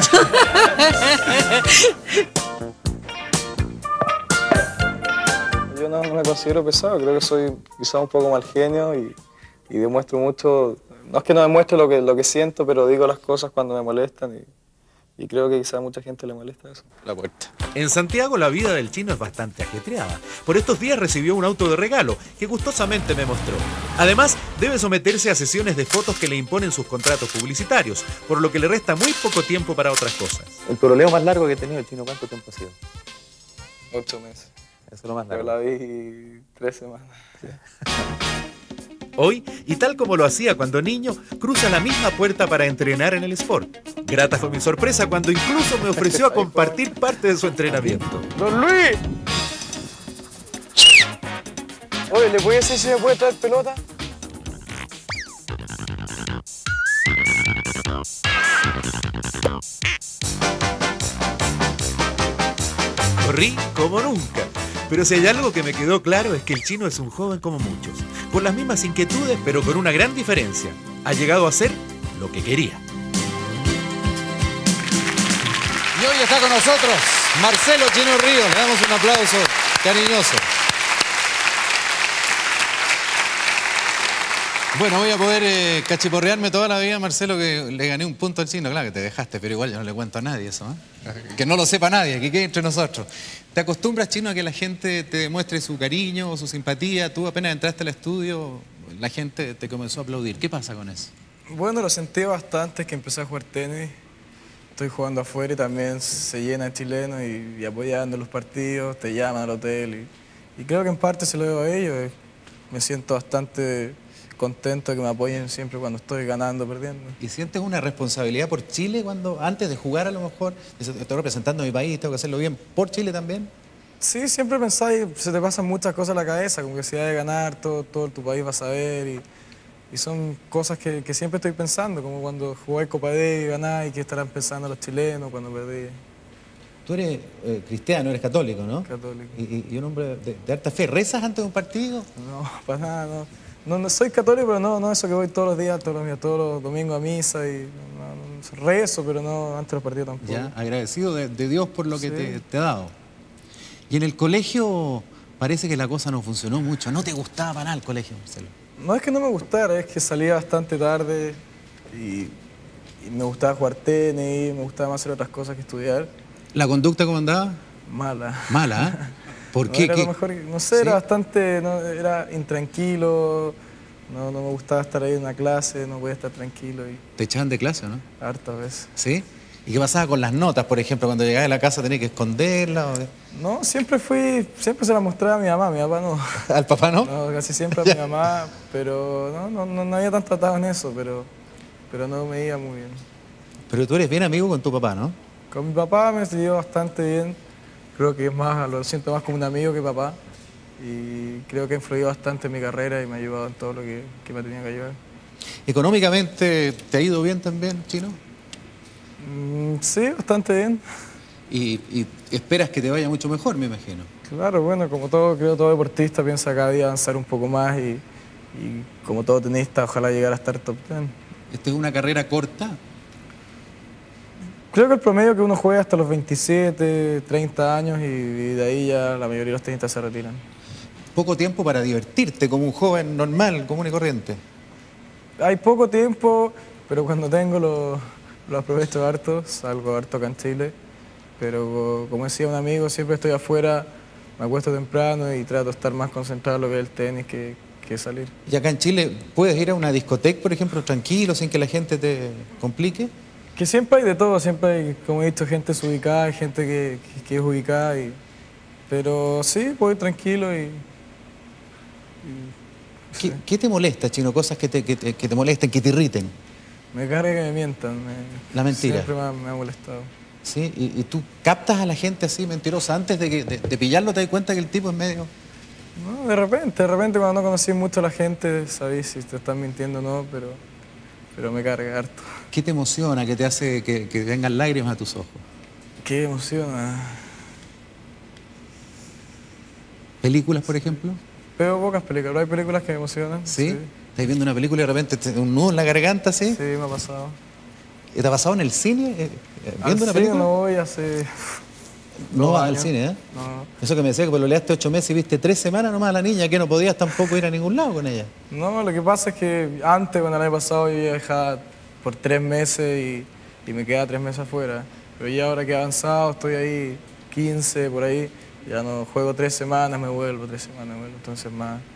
Yo no, no me considero pesado, creo que soy quizás un poco mal genio y, y demuestro mucho. No es que no demuestre lo que, lo que siento, pero digo las cosas cuando me molestan y, y creo que quizá a mucha gente le molesta eso. La puerta. En Santiago la vida del Chino es bastante ajetreada. Por estos días recibió un auto de regalo que gustosamente me mostró. Además, debe someterse a sesiones de fotos que le imponen sus contratos publicitarios, por lo que le resta muy poco tiempo para otras cosas. El pololeo más largo que he tenido, Chino, ¿cuánto tiempo ha sido? Ocho meses. Eso es lo más largo. Yo la vi tres semanas. Sí. Hoy, y tal como lo hacía cuando niño, cruza la misma puerta para entrenar en el Sport. Grata fue mi sorpresa cuando incluso me ofreció a compartir parte de su entrenamiento. ¡Don Luis! Oye, ¿le puede decir si me puede traer pelota? Corrí como nunca. Pero si hay algo que me quedó claro es que el Chino es un joven como muchos, con las mismas inquietudes, pero con una gran diferencia. Ha llegado a ser lo que quería. Y hoy está con nosotros Marcelo Chino Ríos. Le damos un aplauso cariñoso. Bueno, voy a poder eh, cachiporrearme toda la vida, Marcelo, que le gané un punto al Chino. Claro que te dejaste, pero igual yo no le cuento a nadie eso, ¿eh? Que no lo sepa nadie, que quede entre nosotros. ¿Te acostumbras, Chino, a que la gente te demuestre su cariño o su simpatía? Tú apenas entraste al estudio, la gente te comenzó a aplaudir. ¿Qué pasa con eso? Bueno, lo sentí bastante que empecé a jugar tenis. Estoy jugando afuera y también se llena de chilenos y, y apoyando los partidos, te llaman al hotel. Y, y creo que en parte se lo debo a ellos. Me siento bastante contento de que me apoyen siempre cuando estoy ganando o perdiendo. ¿Y sientes una responsabilidad por Chile cuando, antes de jugar a lo mejor, estoy representando a mi país, tengo que hacerlo bien, por Chile también? Sí, siempre pensás y se te pasan muchas cosas a la cabeza, como que si hay de ganar, todo, todo tu país va a saber y, y son cosas que, que siempre estoy pensando, como cuando jugué Copa D y ganá y qué estarán pensando los chilenos cuando perdí. Tú eres eh, cristiano, eres católico, ¿no? Católico. Y, y, y un hombre de, de harta fe. ¿Rezas antes de un partido? No, para nada, no. No, no soy católico, pero no, no eso que voy todos los días, todos los días, todos los domingos a misa y no, no, rezo, pero no antes de los partidos tampoco. Ya, agradecido de, de Dios por lo que sí. te, te ha dado. Y en el colegio parece que la cosa no funcionó mucho. ¿No te gustaba para nada el colegio, Marcelo? No es que no me gustara, es que salía bastante tarde y, y me gustaba jugar tenis, me gustaba más hacer otras cosas que estudiar. ¿La conducta cómo andaba? Mala. ¿Mala? ¿eh? ¿Por no, qué? Era ¿Qué? Lo mejor, no sé, ¿Sí? era bastante, no, era intranquilo, no, no me gustaba estar ahí en una clase, no podía estar tranquilo. Y ¿Te echaban de clase o no? hartas veces. ¿Sí? ¿Y qué pasaba con las notas, por ejemplo? Cuando llegabas a la casa tenías que esconderlas. ¿O qué? No, siempre fui, siempre se la mostraba a mi mamá, mi papá no. ¿Al papá no? No, casi siempre a mi mamá, pero no, no, no, no había tan tratado en eso, pero, pero no me iba muy bien. Pero tú eres bien amigo con tu papá, ¿no? Con mi papá me llevo bastante bien, creo que es más, lo siento más como un amigo que papá y creo que ha influido bastante en mi carrera y me ha ayudado en todo lo que, que me tenía que ayudar. ¿Económicamente te ha ido bien también, Chino? Mm, sí, bastante bien. Y, y esperas que te vaya mucho mejor, me imagino. Claro, bueno, como todo, creo todo deportista piensa cada día avanzar un poco más y, y como todo tenista, ojalá llegar a estar top diez. ¿Esta es una carrera corta? Creo que el promedio que uno juega hasta los veintisiete, treinta años y, y de ahí ya la mayoría de los tenistas se retiran. Poco tiempo para divertirte como un joven normal, común y corriente. Hay poco tiempo, pero cuando tengo lo, lo aprovecho harto, salgo harto acá en Chile. Pero como decía un amigo, siempre estoy afuera, me acuesto temprano y trato de estar más concentrado en lo que es el tenis que, que salir. ¿Y acá en Chile puedes ir a una discoteca, por ejemplo, tranquilo, sin que la gente te complique? Que siempre hay de todo, siempre hay, como he dicho, gente desubicada, hay gente que, que, que es ubicada. Y, pero sí, puedo ir tranquilo y... y ¿Qué, ¿Qué te molesta, Chino? Cosas que te, que, te, que te molesten, que te irriten. Me carga que me mientan. Me, la mentira. Siempre me ha, me ha molestado. ¿Sí? ¿Y, ¿Y tú captas a la gente así mentirosa antes de, que, de, de pillarlo? ¿Te das cuenta que el tipo es medio...? No, de repente, de repente cuando no conocí mucho a la gente, sabés si te están mintiendo o no, pero, pero me carga harto. ¿Qué te emociona, que te hace que, que vengan lágrimas a tus ojos? ¿Qué emociona? ¿Películas, por ejemplo? Veo pocas películas, pero hay películas que me emocionan. ¿Sí? Sí. ¿Estás viendo una película y de repente te, un nudo en la garganta, sí? Sí, me ha pasado. ¿Y te ha pasado en el cine? Eh, ¿Viendo al una cine película? no voy hace... No vas al años. cine, ¿eh? No. Eso que me decía que pololeaste ocho meses y viste tres semanas nomás a la niña, que no podías tampoco ir a ningún lado con ella. No, lo que pasa es que antes, cuando el año pasado, yo viajaba por tres meses y, y me quedaba tres meses afuera. Pero ya ahora que he avanzado, estoy ahí quince, por ahí, ya no juego tres semanas, me vuelvo, tres semanas me vuelvo, entonces más,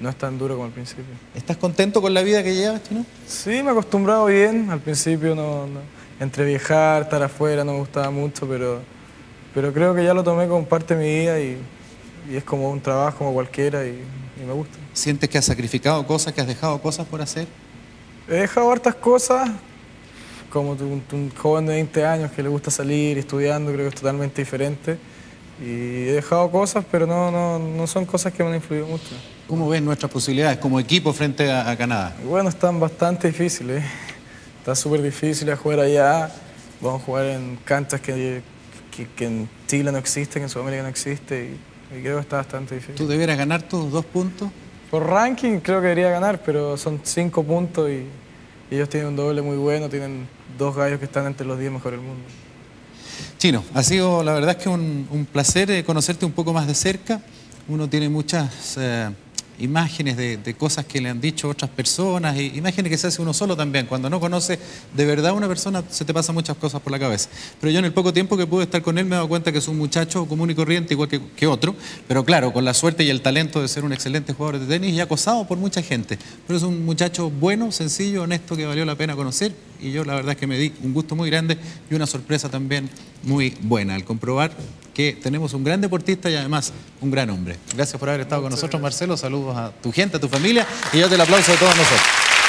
no es tan duro como al principio. ¿Estás contento con la vida que llevas, Chino? Sí, me he acostumbrado bien. Al principio, no, no, entre viajar, estar afuera, no me gustaba mucho, pero, pero creo que ya lo tomé como parte de mi vida y, y es como un trabajo como cualquiera y, y me gusta. ¿Sientes que has sacrificado cosas, que has dejado cosas por hacer? He dejado hartas cosas, como un, un joven de veinte años que le gusta salir estudiando, creo que es totalmente diferente. Y he dejado cosas, pero no, no, no son cosas que me han influido mucho. ¿Cómo ves nuestras posibilidades como equipo frente a, a Canadá? Bueno, están bastante difíciles. Está súper difícil jugar allá. Vamos a jugar en canchas que, que, que en Chile no existen, que en Sudamérica no existe. Y, y creo que está bastante difícil. ¿Tú debieras ganar tus dos puntos? Por ranking creo que debería ganar, pero son cinco puntos y, y ellos tienen un doble muy bueno. Tienen dos gallos que están entre los diez mejores del mundo. Chino, ha sido la verdad es que un, un placer conocerte un poco más de cerca. Uno tiene muchas eh, imágenes de, de cosas que le han dicho otras personas, y imágenes que se hace uno solo también. Cuando no conoce de verdad a una persona se te pasan muchas cosas por la cabeza. Pero yo en el poco tiempo que pude estar con él me he dado cuenta que es un muchacho común y corriente igual que, que otro, pero claro, con la suerte y el talento de ser un excelente jugador de tenis y acosado por mucha gente. Pero es un muchacho bueno, sencillo, honesto, que valió la pena conocer, y yo la verdad es que me di un gusto muy grande y una sorpresa también muy buena al comprobar que tenemos un gran deportista y además un gran hombre. Gracias por haber estado con nosotros, Marcelo. Saludos a tu gente, a tu familia, y yo te el aplauso de todos nosotros.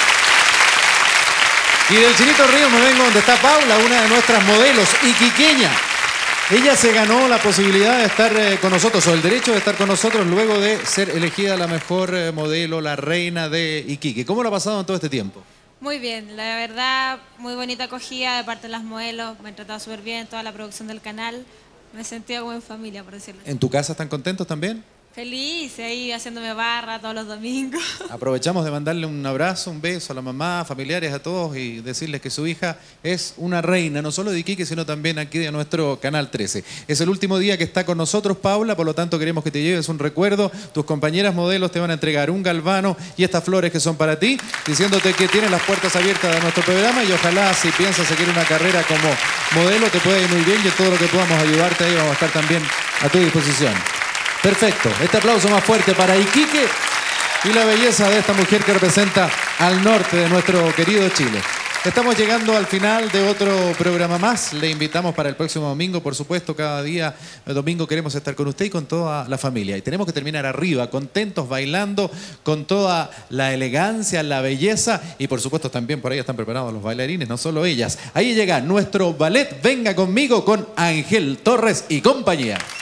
Y del Chinito Ríos me vengo donde está Paula, una de nuestras modelos iquiqueña. Ella se ganó la posibilidad de estar eh, con nosotros, o el derecho de estar con nosotros, luego de ser elegida la mejor eh, modelo, la reina de Iquique. ¿Cómo lo ha pasado en todo este tiempo? Muy bien, la verdad, muy bonita acogida de parte de las modelos, me han tratado súper bien, toda la producción del canal, me sentía como en familia, por decirlo así. ¿En tu casa están contentos también? Feliz, ahí haciéndome barra todos los domingos. Aprovechamos de mandarle un abrazo, un beso a la mamá, familiares, a todos, y decirles que su hija es una reina, no solo de Iquique, sino también aquí de nuestro Canal trece. Es el último día que está con nosotros, Paula, por lo tanto queremos que te lleves un recuerdo. Tus compañeras modelos te van a entregar un galvano y estas flores que son para ti, diciéndote que tienes las puertas abiertas de nuestro programa, y ojalá, si piensas seguir una carrera como modelo, te puede ir muy bien, y en todo lo que podamos ayudarte ahí vamos a estar también a tu disposición. Perfecto. Este aplauso más fuerte para Iquique y la belleza de esta mujer que representa al norte de nuestro querido Chile. Estamos llegando al final de otro programa más. Le invitamos para el próximo domingo, por supuesto. Cada día, el domingo, queremos estar con usted y con toda la familia. Y tenemos que terminar arriba, contentos, bailando, con toda la elegancia, la belleza. Y por supuesto también por ahí están preparados los bailarines, no solo ellas. Ahí llega nuestro ballet Venga Conmigo con Ángel Torres y compañía.